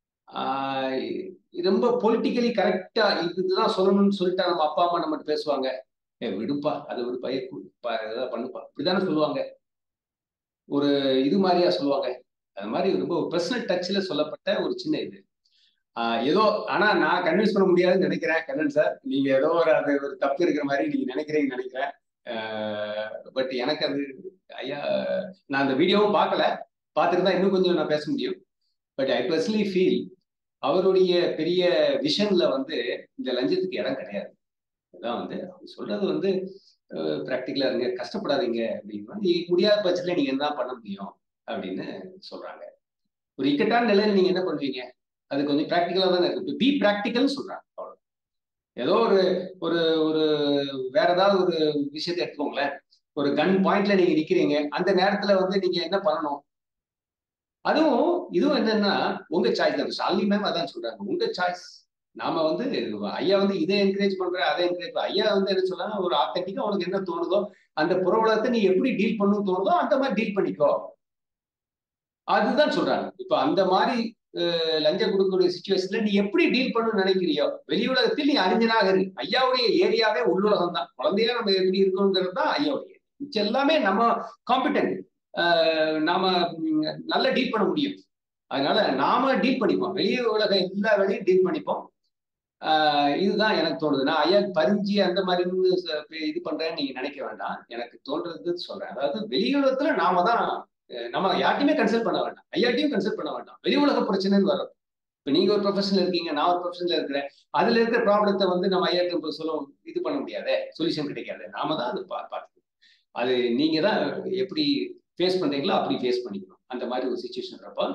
ரொம்ப பொலிட்டிக்கலி கரெக்டா இதுதான் சொல்லணும்னு சொல்லிட்டா நம்ம அப்பா அம்மா நம்மகிட்ட பேசுவாங்க, ஏ விடுப்பா, அது ஒரு பயிர் ஏதாவது பண்ணுப்பா, இப்படிதானே சொல்லுவாங்க. ஒரு இது மாதிரியா சொல்லுவாங்க. அது மாதிரி ரொம்ப பர்சனல் டச்சில் சொல்லப்பட்ட ஒரு சின்ன இது ஏதோ. ஆனா நான் கன்வின்ஸ் பண்ண முடியாதுன்னு நினைக்கிறேன் கண்ணன் சார். நீங்க ஏதோ ஒரு அது ஒரு தப்பு இருக்கிற மாதிரி நீங்க நினைக்கிறீங்கன்னு நினைக்கிறேன். பட் எனக்கு அது ஐயா, நான் அந்த வீடியோவும் பார்க்கல, பார்த்துட்டு தான் இன்னும் கொஞ்சம் நான் பேச முடியும். பட் ஐ பர்சனலி ஃபீல் அவருடைய பெரிய விஷன்ல வந்து இந்த லஞ்சத்துக்கு இடம் கிடையாது. அதான் வந்து அவர் சொல்றது வந்து ப்ராக்டிக்கலா இருங்க, கஷ்டப்படாதீங்க அப்படின்னா, முடியாத பட்சத்துல நீங்க என்ன பண்ண முடியும் அப்படின்னு சொல்றாங்க. ஒரு இக்கட்டான நிலையில நீங்க என்ன பண்ணுவீங்க, அது கொஞ்சம் ப்ராக்டிக்கலா தானே இருக்கு. பி ப்ராக்டிக்கல்னு சொல்றாங்க. அவ்வளவு. ஏதோ ஒரு ஒரு ஒரு வேற ஏதாவது ஒரு விஷயத்தை எடுத்துக்கோங்களேன். ஒரு கன் பாயிண்ட்ல நீங்க நிக்கிறீங்க, அந்த நேரத்துல வந்து நீங்க என்ன பண்ணணும், அதுவும் இதுவும் என்னன்னா உங்க சாய்ஸ் தான். ஷாலினி மேம் அதான் சொல்றாங்க, உங்க சாய்ஸ். நாம வந்து ஐயா வந்து இதை என்கரேஜ் பண்ற, அதை என்கரேஜ் பண்ற. ஐயா வந்து என்ன சொல்றாங்க, ஒரு ஆத்தென்டிக்கா உனக்கு என்ன தோணுதோ, அந்த புற உலகத்தை நீ எப்படி டீல் பண்ணணும்னு தோணுதோ அந்த மாதிரி டீல் பண்ணிக்கோ, அதுதான் சொல்றாங்க. இப்ப அந்த மாதிரி லஞ்சம் கொடுக்கக்கூடிய சிச்சுவேஷன்ல நீ எப்படி டீல் பண்ணணும்னு நினைக்கிறியோ, வெளி உலகத்தில் நீ அறிஞனாக இரு. ஐயாவுடைய ஏரியாவே உள்ளுலகம் தான். குழந்தையா நம்ம எப்படி இருக்கணுங்கிறது தான் ஐயாவுடைய. மிச்சம் எல்லாமே நம்ம காம்பிடென்ட், நாம நல்லா டீல் பண்ண முடியும். அதனால நாம டீல் பண்ணிப்போம், வெளி உலக எல்லா வேலையும் டீல் பண்ணிப்போம். ஆஹ் இதுதான் எனக்கு தோணுது. நான் ஐயா பறிஞ்சு அந்த மாதிரி இது பண்றேன்னு நீங்க நினைக்க வேண்டாம். எனக்கு தோன்றது சொல்றேன். அதாவது வெளி உலகத்துல நாம தான், நம்ம யார்ட்டையுமே கன்சல்ட் பண்ண வேண்டாம், ஐயாட்டையும் கன்சல்ட் பண்ண வேண்டாம். வெளி உலக பிரச்சனைன்னு வரும். இப்ப நீங்க ஒரு ப்ரொஃபஷன்ல இருக்கீங்க, நான் ஒரு ப்ரொஃபஷன்ல இருக்கிறேன். அதுல இருக்கிற ப்ராப்ளத்தை வந்து நம்ம ஐயாட்டம் சொல்ல இது பண்ண முடியாது, சொல்யூஷன் கிடைக்காது. நாம தான் அது பா பார்த்துக்கணும். அது நீங்க தான் எப்படி ஃபேஸ் பண்றீங்களோ அப்படி ஃபேஸ் பண்ணிக்கணும். அந்த மாதிரி ஒரு சுச்சுவேஷன் இருப்போ.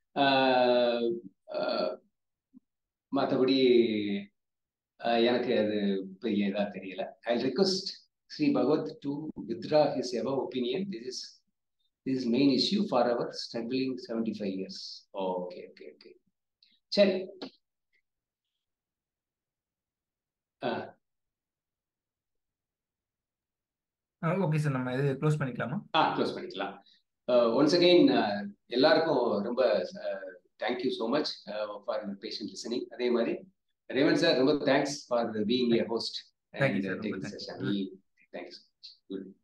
மற்றபடி எனக்கு அது பெரிய இதா தெரியல. I request Shri Bhagwat to withdraw his ever opinion. This is This is main issue for our struggling seventy-five years. Oh, okay, okay, okay. சரி. ஓகே சார், நம்ம இது க்ளோஸ் பண்ணிக்கலாமா? ஆ க்ளோஸ் பண்ணிக்கலாம். ஒன்ஸ் அகைன் எல்லாருக்கும் ரொம்ப thank you so much for patient listening. அதே மாதிரி ரேவன் சார் ரொம்ப thanks for being a host and taking session. Thank you so much. Good.